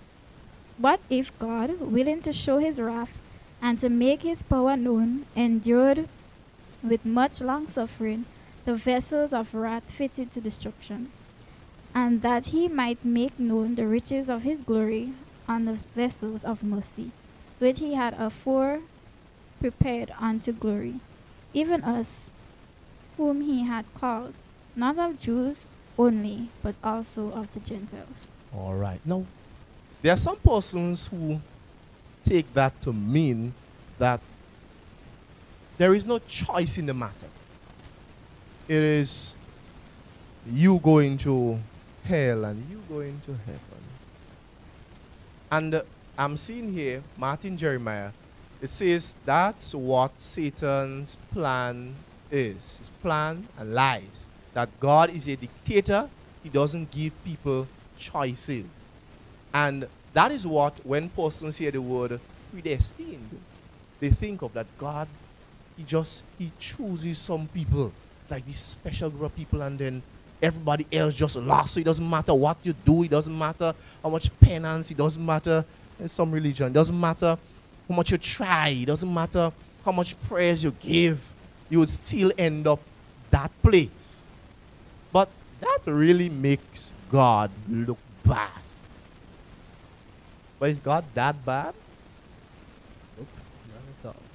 Speaker 3: willing to show his wrath, and to make his power known, endured with much longsuffering the vessels of wrath fitted to destruction, and that he might make known the riches of his glory on the vessels of mercy, which he had afore prepared unto glory, even us, whom he had called, not of Jews only, but also of the Gentiles.
Speaker 4: All right. Now, there are some persons who take that to mean that there is no choice in the matter. It is you going to hell and you going to heaven. And I'm seeing here, Martin Jeremiah, it says that's what Satan's plan is. His plan and lies. That God is a dictator. He doesn't give people choices. And that is what, when persons hear the word predestined, they think of that God, he chooses some people, like this special group of people, and then everybody else just lost. So it doesn't matter what you do, it doesn't matter how much penance, it doesn't matter in some religion, it doesn't matter how much you try, it doesn't matter how much prayers you give, you would still end up that place. But that really makes God look bad. But is God that bad?
Speaker 2: Nope, not at all.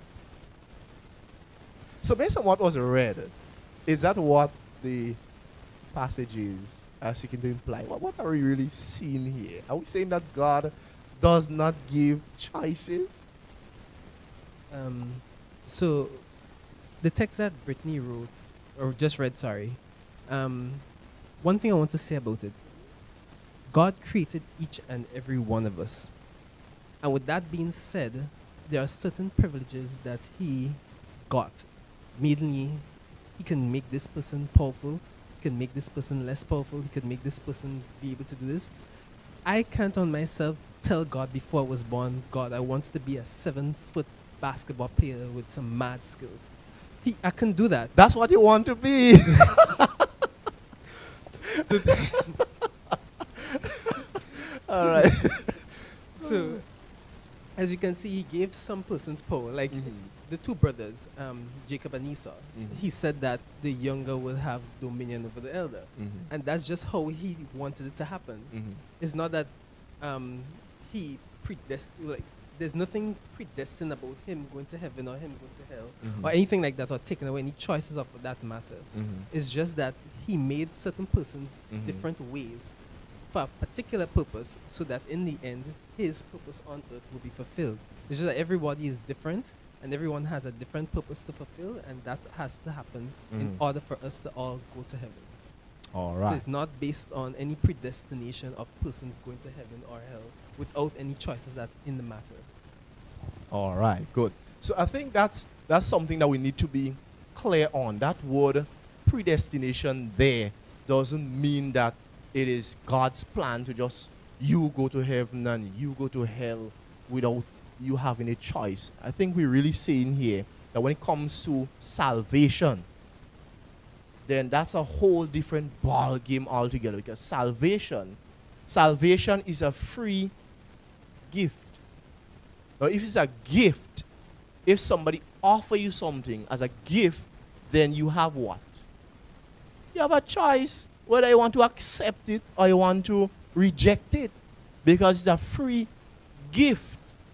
Speaker 4: So based on what was read, is that what the passage is seeking to imply? What are we really seeing here? Are we saying that God does not give choices?
Speaker 2: So the text that Brittany wrote, or just read, sorry. One thing I want to say about it, God created each and every one of us. And with that being said, there are certain privileges that he got. Mainly, he can make this person powerful, he can make this person less powerful, he can make this person be able to do this. I can't on myself tell God before I was born, God, I want to be a 7-foot basketball player with some mad skills. I can do that.
Speaker 4: That's what you want to be. All right.
Speaker 2: So, as you can see, he gave some persons power, like the two brothers, Jacob and Esau. He said that the younger will have dominion over the elder, and that's just how he wanted it to happen. It's not that he predestined, like there's nothing predestined about him going to heaven or him going to hell or anything like that, or taking away any choices of that matter. It's just that he made certain persons different ways for a particular purpose, so that in the end, his purpose on earth will be fulfilled. It's just that everybody is different, and everyone has a different purpose to fulfill, and that has to happen in order for us to all go to heaven.
Speaker 4: All
Speaker 2: So
Speaker 4: right.
Speaker 2: it's not based on any predestination of persons going to heaven or hell without any choices that in the matter.
Speaker 4: All right, good. So I think that's something that we need to be clear on. That word predestination there doesn't mean that it is God's plan to just you go to heaven and you go to hell without you having a choice. I think we're really saying here that when it comes to salvation, then that's a whole different ball game altogether, because salvation is a free gift. Now, if it's a gift, if somebody offers you something as a gift, then you have what? You have a choice whether you want to accept it or you want to reject it, because it's a free gift.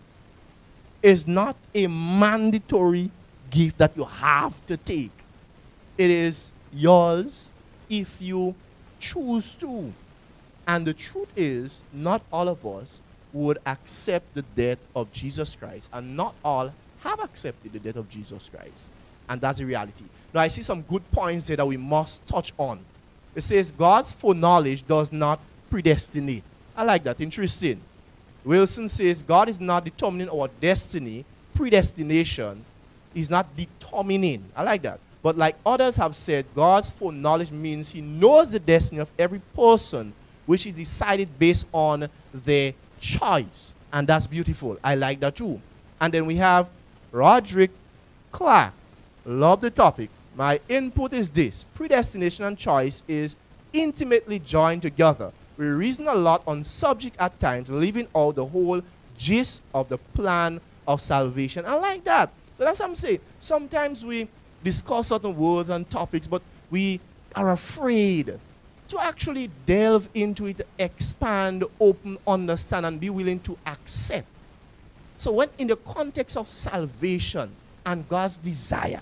Speaker 4: It's not a mandatory gift that you have to take. It is yours if you choose to. And the truth is, not all of us would accept the death of Jesus Christ, and not all have accepted the death of Jesus Christ. And that's the reality. Now, I see some good points there that we must touch on. It says God's foreknowledge does not predestinate. I like that. Interesting. Wilson says God is not determining our destiny. Predestination is not determining. I like that. But like others have said, God's foreknowledge means he knows the destiny of every person, which is decided based on their choice. And that's beautiful. I like that too. And then we have Roderick Clark. Love the topic. My input is this: predestination and choice is intimately joined together. We reason a lot on subject at times, leaving out the whole gist of the plan of salvation. I like that. So that's what I'm saying. Sometimes we discuss certain words and topics, but we are afraid to actually delve into it, expand, open, understand, and be willing to accept. So when in the context of salvation and God's desire,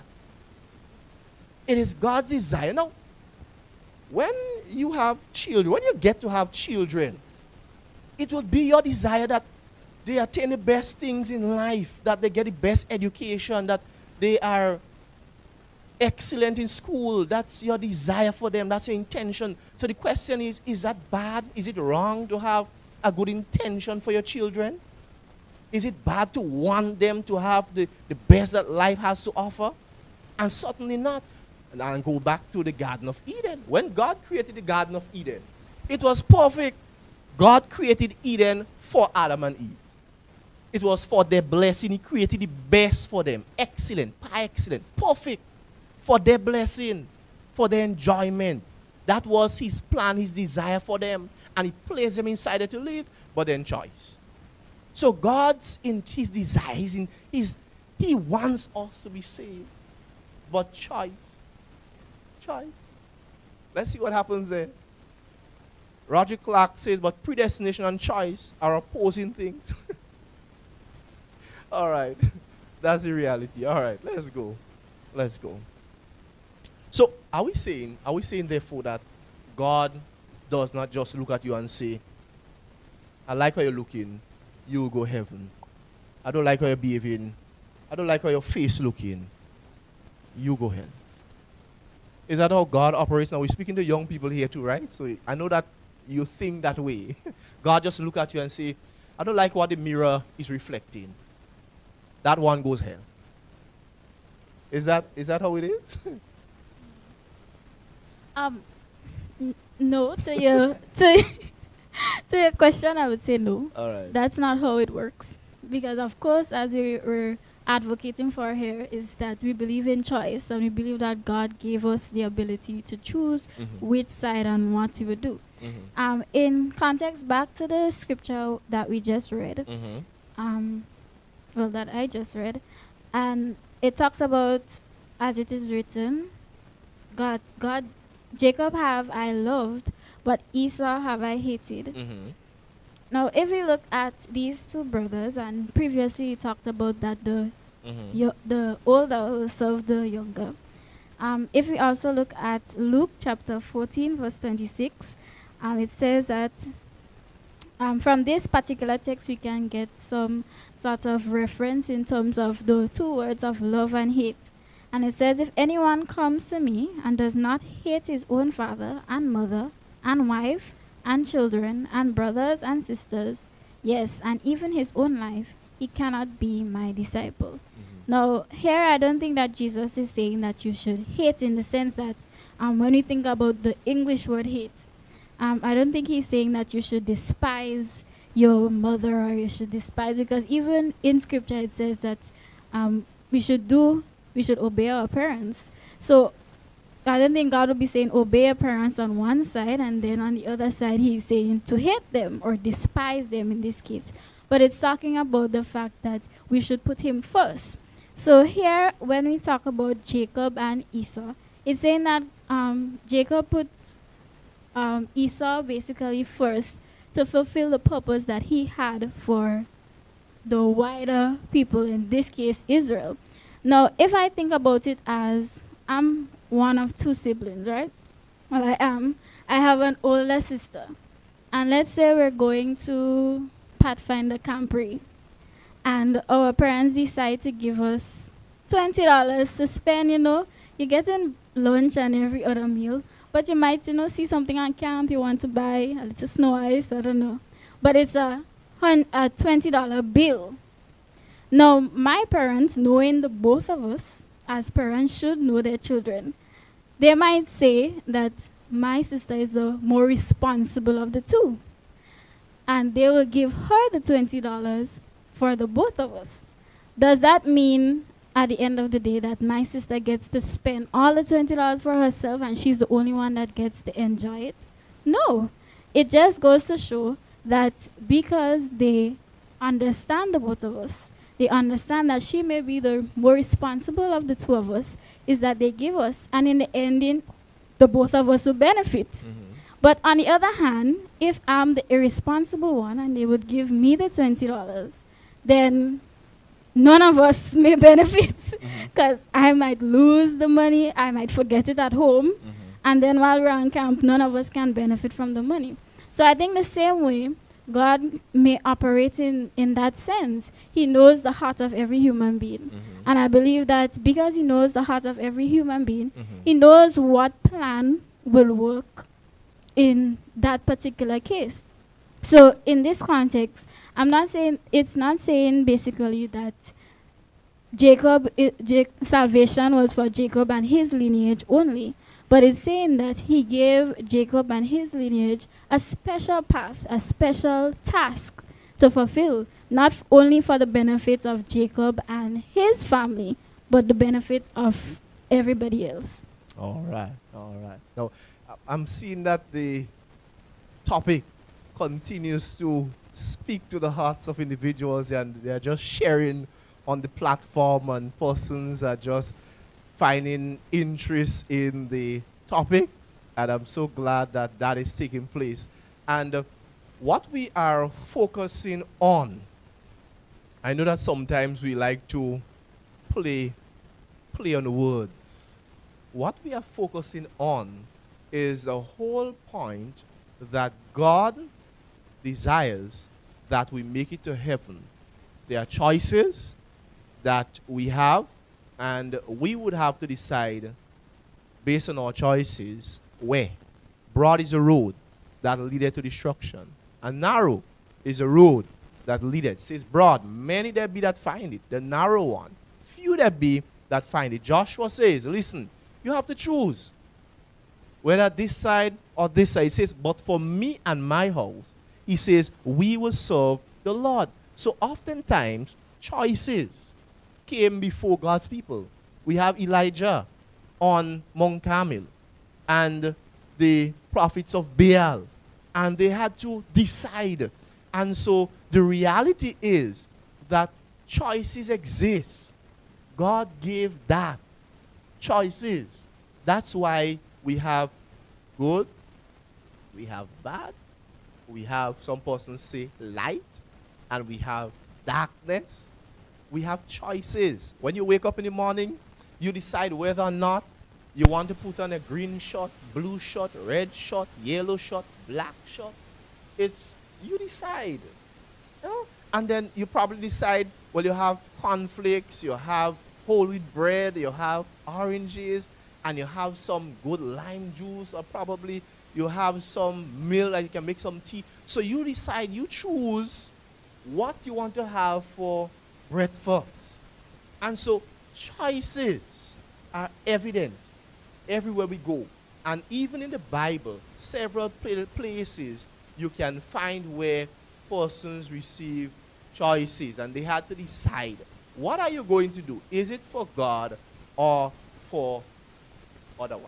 Speaker 4: it is God's desire. Now, when you have children, when you get to have children, it will be your desire that they attain the best things in life, that they get the best education, that they are excellent in school. That's your desire for them. That's your intention. So the question is that bad? Is it wrong to have a good intention for your children? Is it bad to want them to have the best that life has to offer? And certainly not. And I'll go back to the Garden of Eden. When God created the Garden of Eden, it was perfect. God created Eden for Adam and Eve. It was for their blessing. He created the best for them. Excellent, par excellent, perfect. For their blessing, for their enjoyment. That was his plan, his desire for them. And he placed them inside it to live, but then choice. So God's in his desire, he wants us to be saved. But choice. Choice. Let's see what happens there. Roger Clark says, but predestination and choice are opposing things. All right. That's the reality. All right, let's go. Let's go. So are we saying therefore that God does not just look at you and say, I like how you're looking, you'll go heaven. I don't like how you're behaving. I don't like how your face looking. You go hell. Is that how God operates? Now we're speaking to young people here too, right? So I know that you think that way. God just look at you and say, I don't like what the mirror is reflecting. That one goes hell. Is that how it is?
Speaker 3: No, to your to your question, I would say no.
Speaker 4: All right.
Speaker 3: That's not how it works. Because of course, as we're advocating for here, is that we believe in choice, and we believe that God gave us the ability to choose which side and what we would do. In context, back to the scripture that we just read, that I just read, and it talks about, as it is written, God, Jacob have I loved, but Esau have I hated. Now, if we look at these two brothers, and previously we talked about that the older will serve the younger. If we also look at Luke chapter 14, verse 26, it says that from this particular text we can get some sort of reference in terms of the two words of love and hate. And it says, if anyone comes to me and does not hate his own father and mother and wife and children and brothers and sisters, yes, and even his own life, he cannot be my disciple. Now, here I don't think that Jesus is saying that you should hate in the sense that when we think about the English word hate, I don't think he's saying that you should despise your mother or you should despise, because even in scripture it says that we should obey our parents. So I don't think God will be saying obey our parents on one side, and then on the other side he's saying to hate them or despise them in this case. But it's talking about the fact that we should put him first. So here, when we talk about Jacob and Esau, it's saying that Jacob put Esau basically first to fulfill the purpose that he had for the wider people, in this case Israel. Now, if I think about it as I'm one of two siblings, right? Well, I am. I have an older sister. And let's say we're going to Pathfinder Campree, and our parents decide to give us $20 to spend, you're getting lunch and every other meal, but you might, see something on camp, you want to buy a little snow ice, I don't know. But it's a $20 bill. Now, my parents, knowing the both of us, as parents should know their children, they might say that my sister is the more responsible of the two. And they will give her the $20 for the both of us. Does that mean at the end of the day that my sister gets to spend all the $20 for herself and she's the only one that gets to enjoy it? No. It just goes to show that because they understand the both of us, they understand that she may be the more responsible of the two of us, is that they give us, and in the ending, the both of us will benefit. But on the other hand, if I'm the irresponsible one and they would give me the $20, then none of us may benefit, because I might lose the money, I might forget it at home, and then while we're on camp, none of us can benefit from the money. So I think the same way, God may operate in that sense. He knows the heart of every human being. And I believe that because he knows the heart of every human being, he knows what plan will work in that particular case. So in this context, it's not saying basically that salvation was for Jacob and his lineage only, but it's saying that he gave Jacob and his lineage a special path, a special task to fulfill, not only for the benefit of Jacob and his family, but the benefit of everybody else.
Speaker 4: All right. Now, I'm seeing that the topic continues to speak to the hearts of individuals, and they're just sharing on the platform, and persons are just finding interest in the topic, and I'm so glad that that is taking place. And what we are focusing on, I know that sometimes we like to play on words. What we are focusing on is the whole point that God desires that we make it to heaven. There are choices that we have, and we would have to decide based on our choices where. Broad is a road that leadeth to destruction, and narrow is a road that leadeth. It says broad, many there be that find it. The narrow one, few there be that find it. Joshua says, listen, you have to choose whether this side or this side. He says, but for me and my house, he says, we will serve the Lord. So oftentimes, choices came before God's people. We have Elijah on Mount Carmel and the prophets of Baal, and they had to decide. And so the reality is that choices exist. God gave that. Choices. That's why we have good, we have bad, we have, some persons say, light, and we have darkness. We have choices. When you wake up in the morning, you decide whether or not you want to put on a green shirt, blue shirt, red shirt, yellow shirt, black shirt. It's, you decide. You know? And then you probably decide, well, you have cornflakes, you have whole wheat bread, you have oranges, and you have some good lime juice, or probably you have some milk that you can make some tea. So you decide, you choose what you want to have for breakfast. And so choices are evident everywhere we go. And even in the Bible, several places you can find where persons receive choices, and they had to decide, what are you going to do? Is it for God or for otherwise?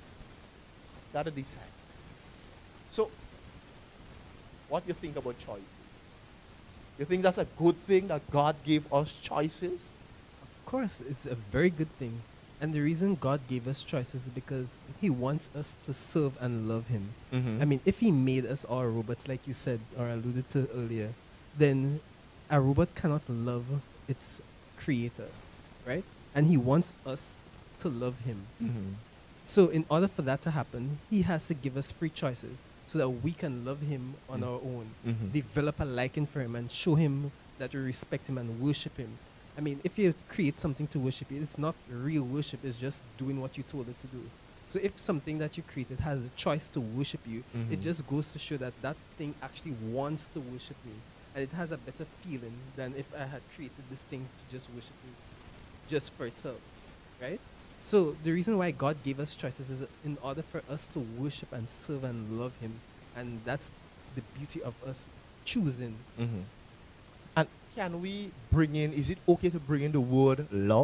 Speaker 4: Got to decide. So, what do you think about choices? You think that's a good thing that God gave us choices?
Speaker 2: Of course, it's a very good thing. And the reason God gave us choices is because he wants us to serve and love him. I mean, if he made us all robots, like you said or alluded to earlier, then a robot cannot love its creator, right? And he wants us to love him. So in order for that to happen, he has to give us free choices so that we can love him on our own, develop a liking for him, and show him that we respect him and worship him. I mean, if you create something to worship you, it's not real worship, it's just doing what you told it to do. So if something that you created has a choice to worship you, it just goes to show that that thing actually wants to worship me. And it has a better feeling than if I had created this thing to just worship me, just for itself, right? So the reason why God gave us choices is in order for us to worship and serve and love him. And that's the beauty of us choosing.
Speaker 4: And can we bring in, is it okay to bring in the word love?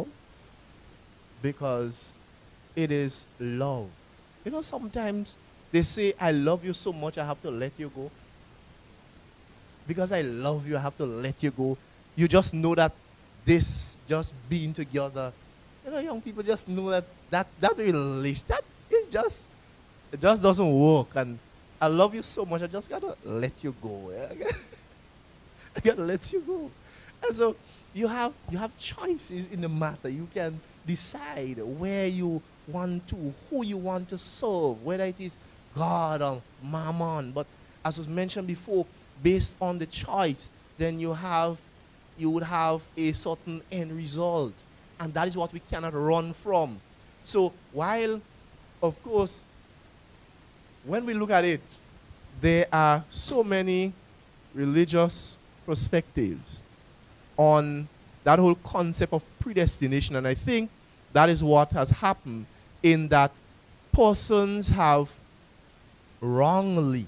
Speaker 4: Because it is love. You know, sometimes they say, I love you so much, I have to let you go. Because I love you, I have to let you go. You just know that this, just being together, you know, young people just know that relation, that is just, it just doesn't work. And I love you so much, I just gotta let you go. Yeah? I gotta let you go. And so you have choices in the matter. You can decide where you want to, who you want to serve, whether it is God or Mammon. But as was mentioned before, based on the choice, then you would have a certain end result. And that is what we cannot run from. So while, of course, when we look at it, there are so many religious perspectives on that whole concept of predestination. And I think that is what has happened, in that persons have wrongly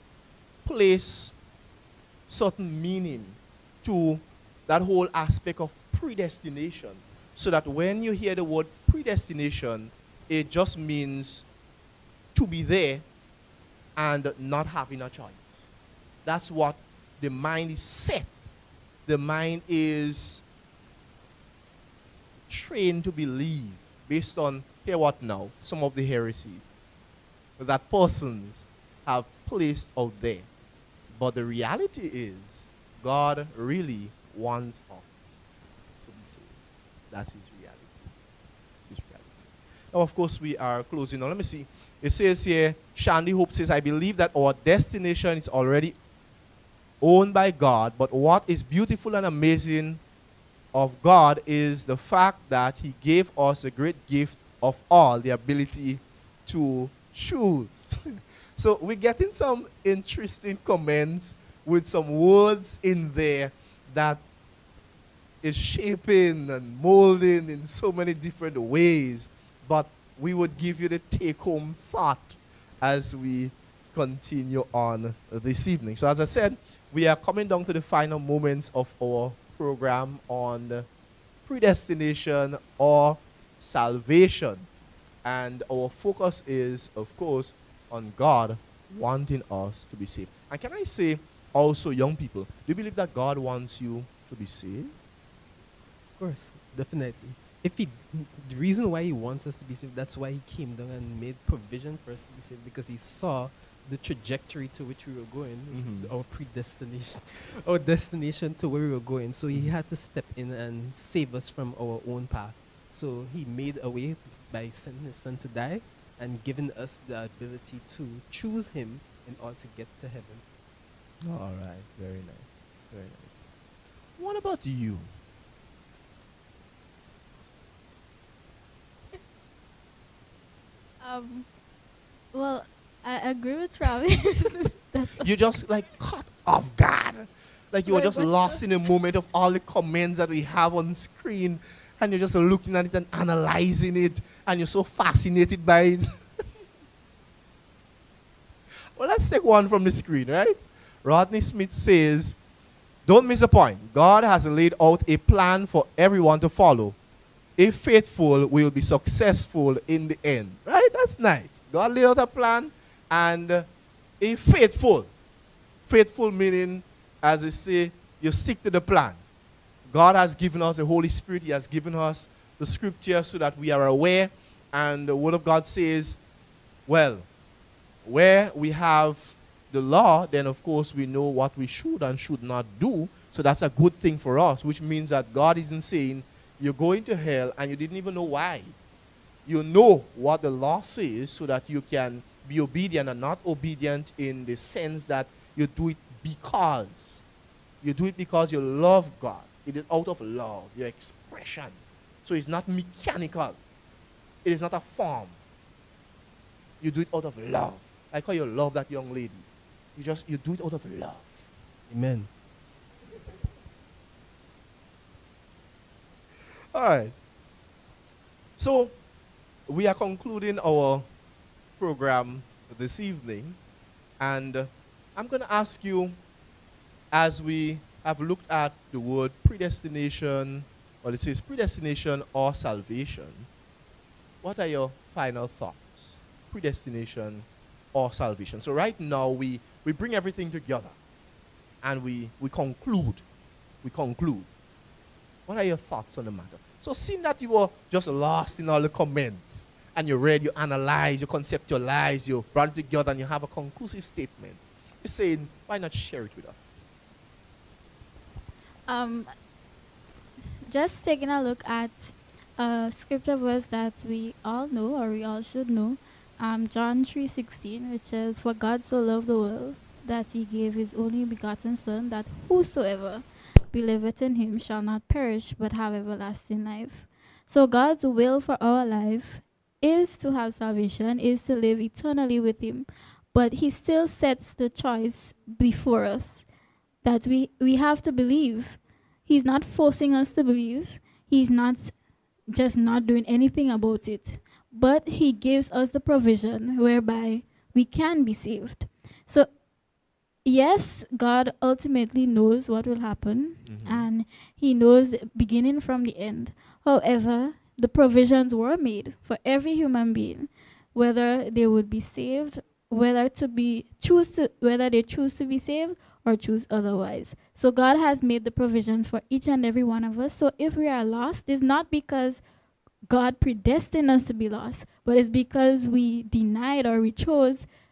Speaker 4: placed certain meaning to that whole aspect of predestination. So that when you hear the word predestination, it just means to be there and not having a choice. That's what the mind is set. The mind is trained to believe based on, hear what now, some of the heresies that persons have placed out there. But the reality is, God really wants us to be saved. That's his reality. That's his reality. Now, of course, we are closing. Now, let me see. It says here, Shandy Hope says, I believe that our destination is already owned by God, but what is beautiful and amazing of God is the fact that he gave us a great gift of all, the ability to choose. So we're getting some interesting comments with some words in there that is shaping and molding in so many different ways. But we would give you the take-home thought as we continue on this evening. So as I said, we are coming down to the final moments of our program on predestination or salvation. And our focus is, of course, on God wanting us to be saved. And can I say also, young people, do you believe that God wants you to be saved?
Speaker 2: Of course, definitely. If the reason why he wants us to be saved, that's why he came down and made provision for us to be saved, because he saw the trajectory to which we were going, our predestination, our destination to where we were going. So he had to step in and save us from our own path. So he made a way by sending his son to die and giving us the ability to choose him in order to get to heaven.
Speaker 4: All right, very nice, very nice. What about you?
Speaker 3: Well, I agree with Travis.
Speaker 4: You just like caught off guard. Like you were just lost in a moment of all the comments that we have on screen, and you're just looking at it and analyzing it, and you're so fascinated by it. Well, let's take one from the screen, right? Rodney Smith says, don't miss a point. God has laid out a plan for everyone to follow. If faithful, we will be successful in the end. Right? That's nice. God laid out a plan, and if faithful. Faithful meaning, as they say, you stick to the plan. God has given us the Holy Spirit. He has given us the scripture so that we are aware. And the Word of God says, well, where we have the law, then of course we know what we should and should not do. So that's a good thing for us, which means that God isn't saying you're going to hell and you didn't even know why. You know what the law says so that you can be obedient and not obedient in the sense that you do it because. You do it because you love God. It is out of love, your expression. So it's not mechanical. It is not a form. You do it out of love. Like how you love that young lady. You do it out of love.
Speaker 2: Amen.
Speaker 4: All right. So we are concluding our program this evening. And I'm going to ask you, as we have looked at the word predestination, or it says predestination or salvation, what are your final thoughts? Predestination or salvation. So right now we bring everything together and we conclude. We conclude. What are your thoughts on the matter? So seeing that you were just lost in all the comments and you read, you analyze, you conceptualize, you brought it together and you have a conclusive statement, you're saying, why not share it with us?
Speaker 3: Just taking a look at a scripture verse that we all know, or we all should know, John 3:16, which is, for God so loved the world that he gave his only begotten Son, that whosoever believeth in him shall not perish but have everlasting life. So God's will for our life is to have salvation, is to live eternally with him, but he still sets the choice before us that we have to believe. He's not forcing us to believe. He's not just not doing anything about it. But he gives us the provision whereby we can be saved. So, yes, God ultimately knows what will happen, and he knows the beginning from the end. However, the provisions were made for every human being, whether they would be saved, whether they choose to be saved or choose otherwise. So God has made the provisions for each and every one of us. So if we are lost, it's not because God predestined us to be lost, but it's because we denied or we chose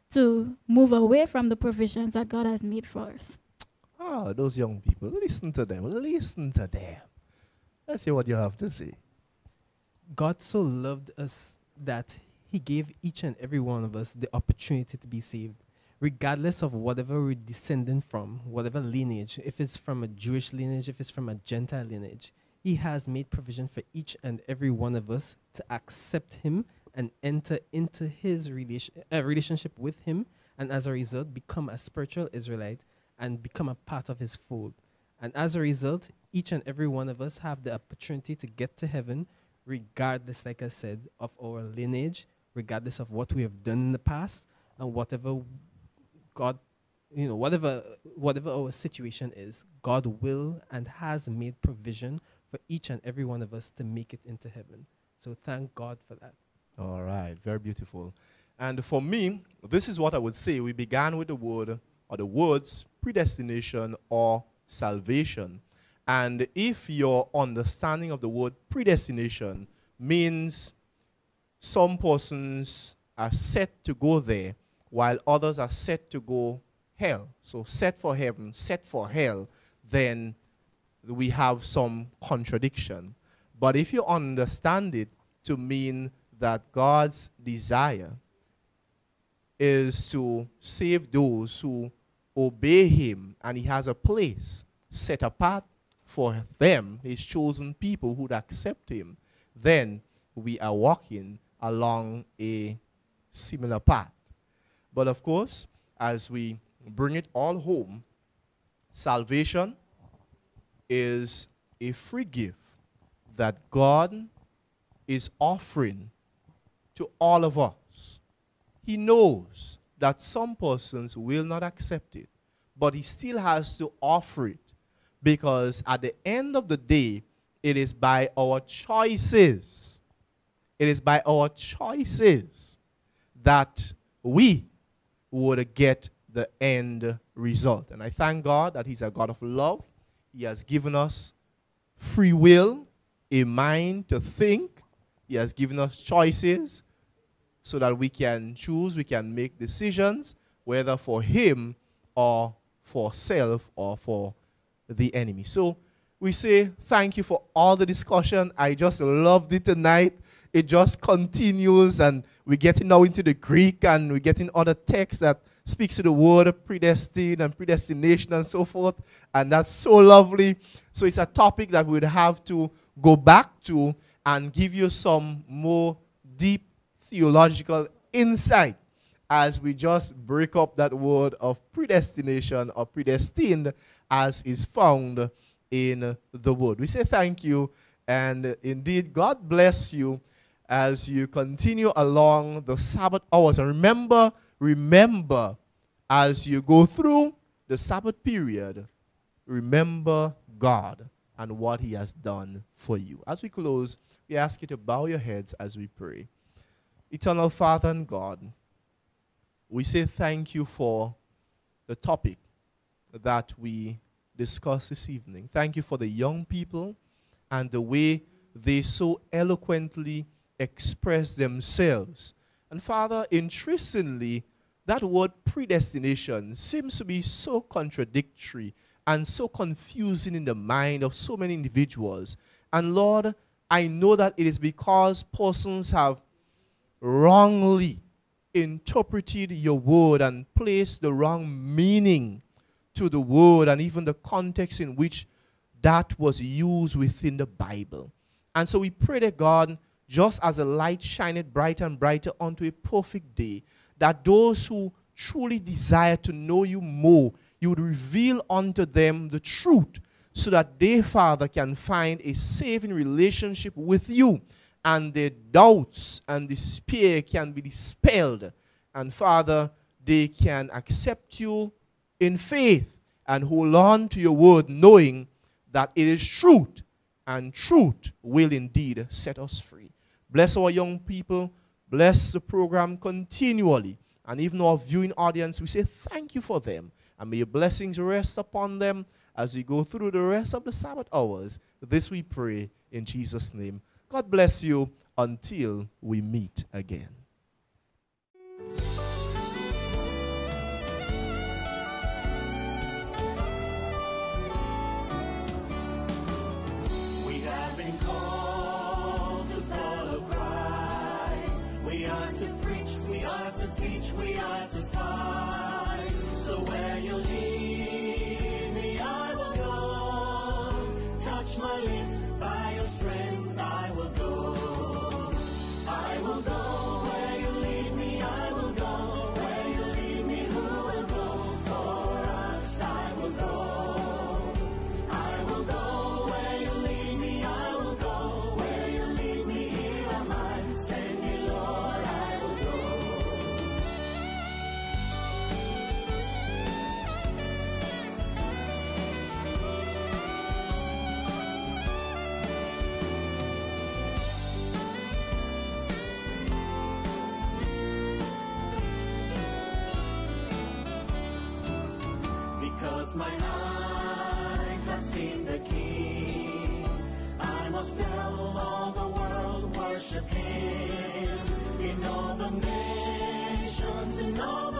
Speaker 3: to move away from the provisions that God has made for us.
Speaker 4: Ah, those young people, listen to them. Listen to them. Let's hear what you have to say.
Speaker 2: God so loved us that he gave each and every one of us the opportunity to be saved, regardless of whatever we're descending from, whatever lineage, if it's from a Jewish lineage, if it's from a Gentile lineage. He has made provision for each and every one of us to accept him and enter into his relationship with him, and as a result, become a spiritual Israelite and become a part of his fold. And as a result, each and every one of us have the opportunity to get to heaven, regardless, like I said, of our lineage, regardless of what we have done in the past, and whatever God, whatever our situation is, God will and has made provision for each and every one of us to make it into heaven. So thank God for that.
Speaker 4: All right, very beautiful. And for me, this is what I would say. We began with the word or the words predestination or salvation. And if your understanding of the word predestination means some persons are set to go there while others are set to go hell, so set for heaven, set for hell, then we have some contradiction. But if you understand it to mean that God's desire is to save those who obey him, and he has a place set apart for them, his chosen people who would accept him, then we are walking along a similar path. But of course, as we bring it all home, salvation is a free gift that God is offering to all of us. He knows that some persons will not accept it, but he still has to offer it, because at the end of the day, it is by our choices. It is by our choices that we would get the end result. And I thank God that he's a God of love. He has given us free will, a mind to think. He has given us choices so that we can choose, we can make decisions, whether for him or for self or for the enemy. So we say thank you for all the discussion. I just loved it tonight. It just continues, and we're getting now into the Greek, and we're getting other texts that speaks to the word predestined and predestination and so forth, and that's so lovely. So it's a topic that we'd have to go back to and give you some more deep theological insight as we just break up that word of predestination or predestined as is found in the word. We say thank you, and indeed God bless you as you continue along the Sabbath hours. And remember, as you go through the Sabbath period, remember God and what he has done for you. As we close, we ask you to bow your heads as we pray. Eternal Father and God, we say thank you for the topic that we discussed this evening. Thank you for the young people and the way they so eloquently express themselves. And Father, interestingly, that word predestination seems to be so contradictory and so confusing in the mind of so many individuals. And Lord, I know that it is because persons have wrongly interpreted your word and placed the wrong meaning to the word and even the context in which that was used within the Bible. And so we pray that God, just as a light shineth brighter and brighter unto a perfect day, that those who truly desire to know you more, you would reveal unto them the truth, so that they, Father, can find a saving relationship with you, and their doubts and despair can be dispelled. And Father, they can accept you in faith and hold on to your word, knowing that it is truth, and truth will indeed set us free. Bless our young people. Bless the program continually. And even our viewing audience, we say thank you for them. And may your blessings rest upon them as we go through the rest of the Sabbath hours. This we pray in Jesus' name. God bless you until we meet again.
Speaker 1: to preach, we are to teach, we are to fight. So where you lead me, I will go. Touch my lips, by your strength I will go. I will go where you lead me, I will go. Where you lead me, who will go for us? I will go. I will go where you lead me, I will go. Where you lead me, here am I. Send me, Lord, I will go. Because my eyes have seen the King, I must tell all the world, worship Him. In all the nations, in all the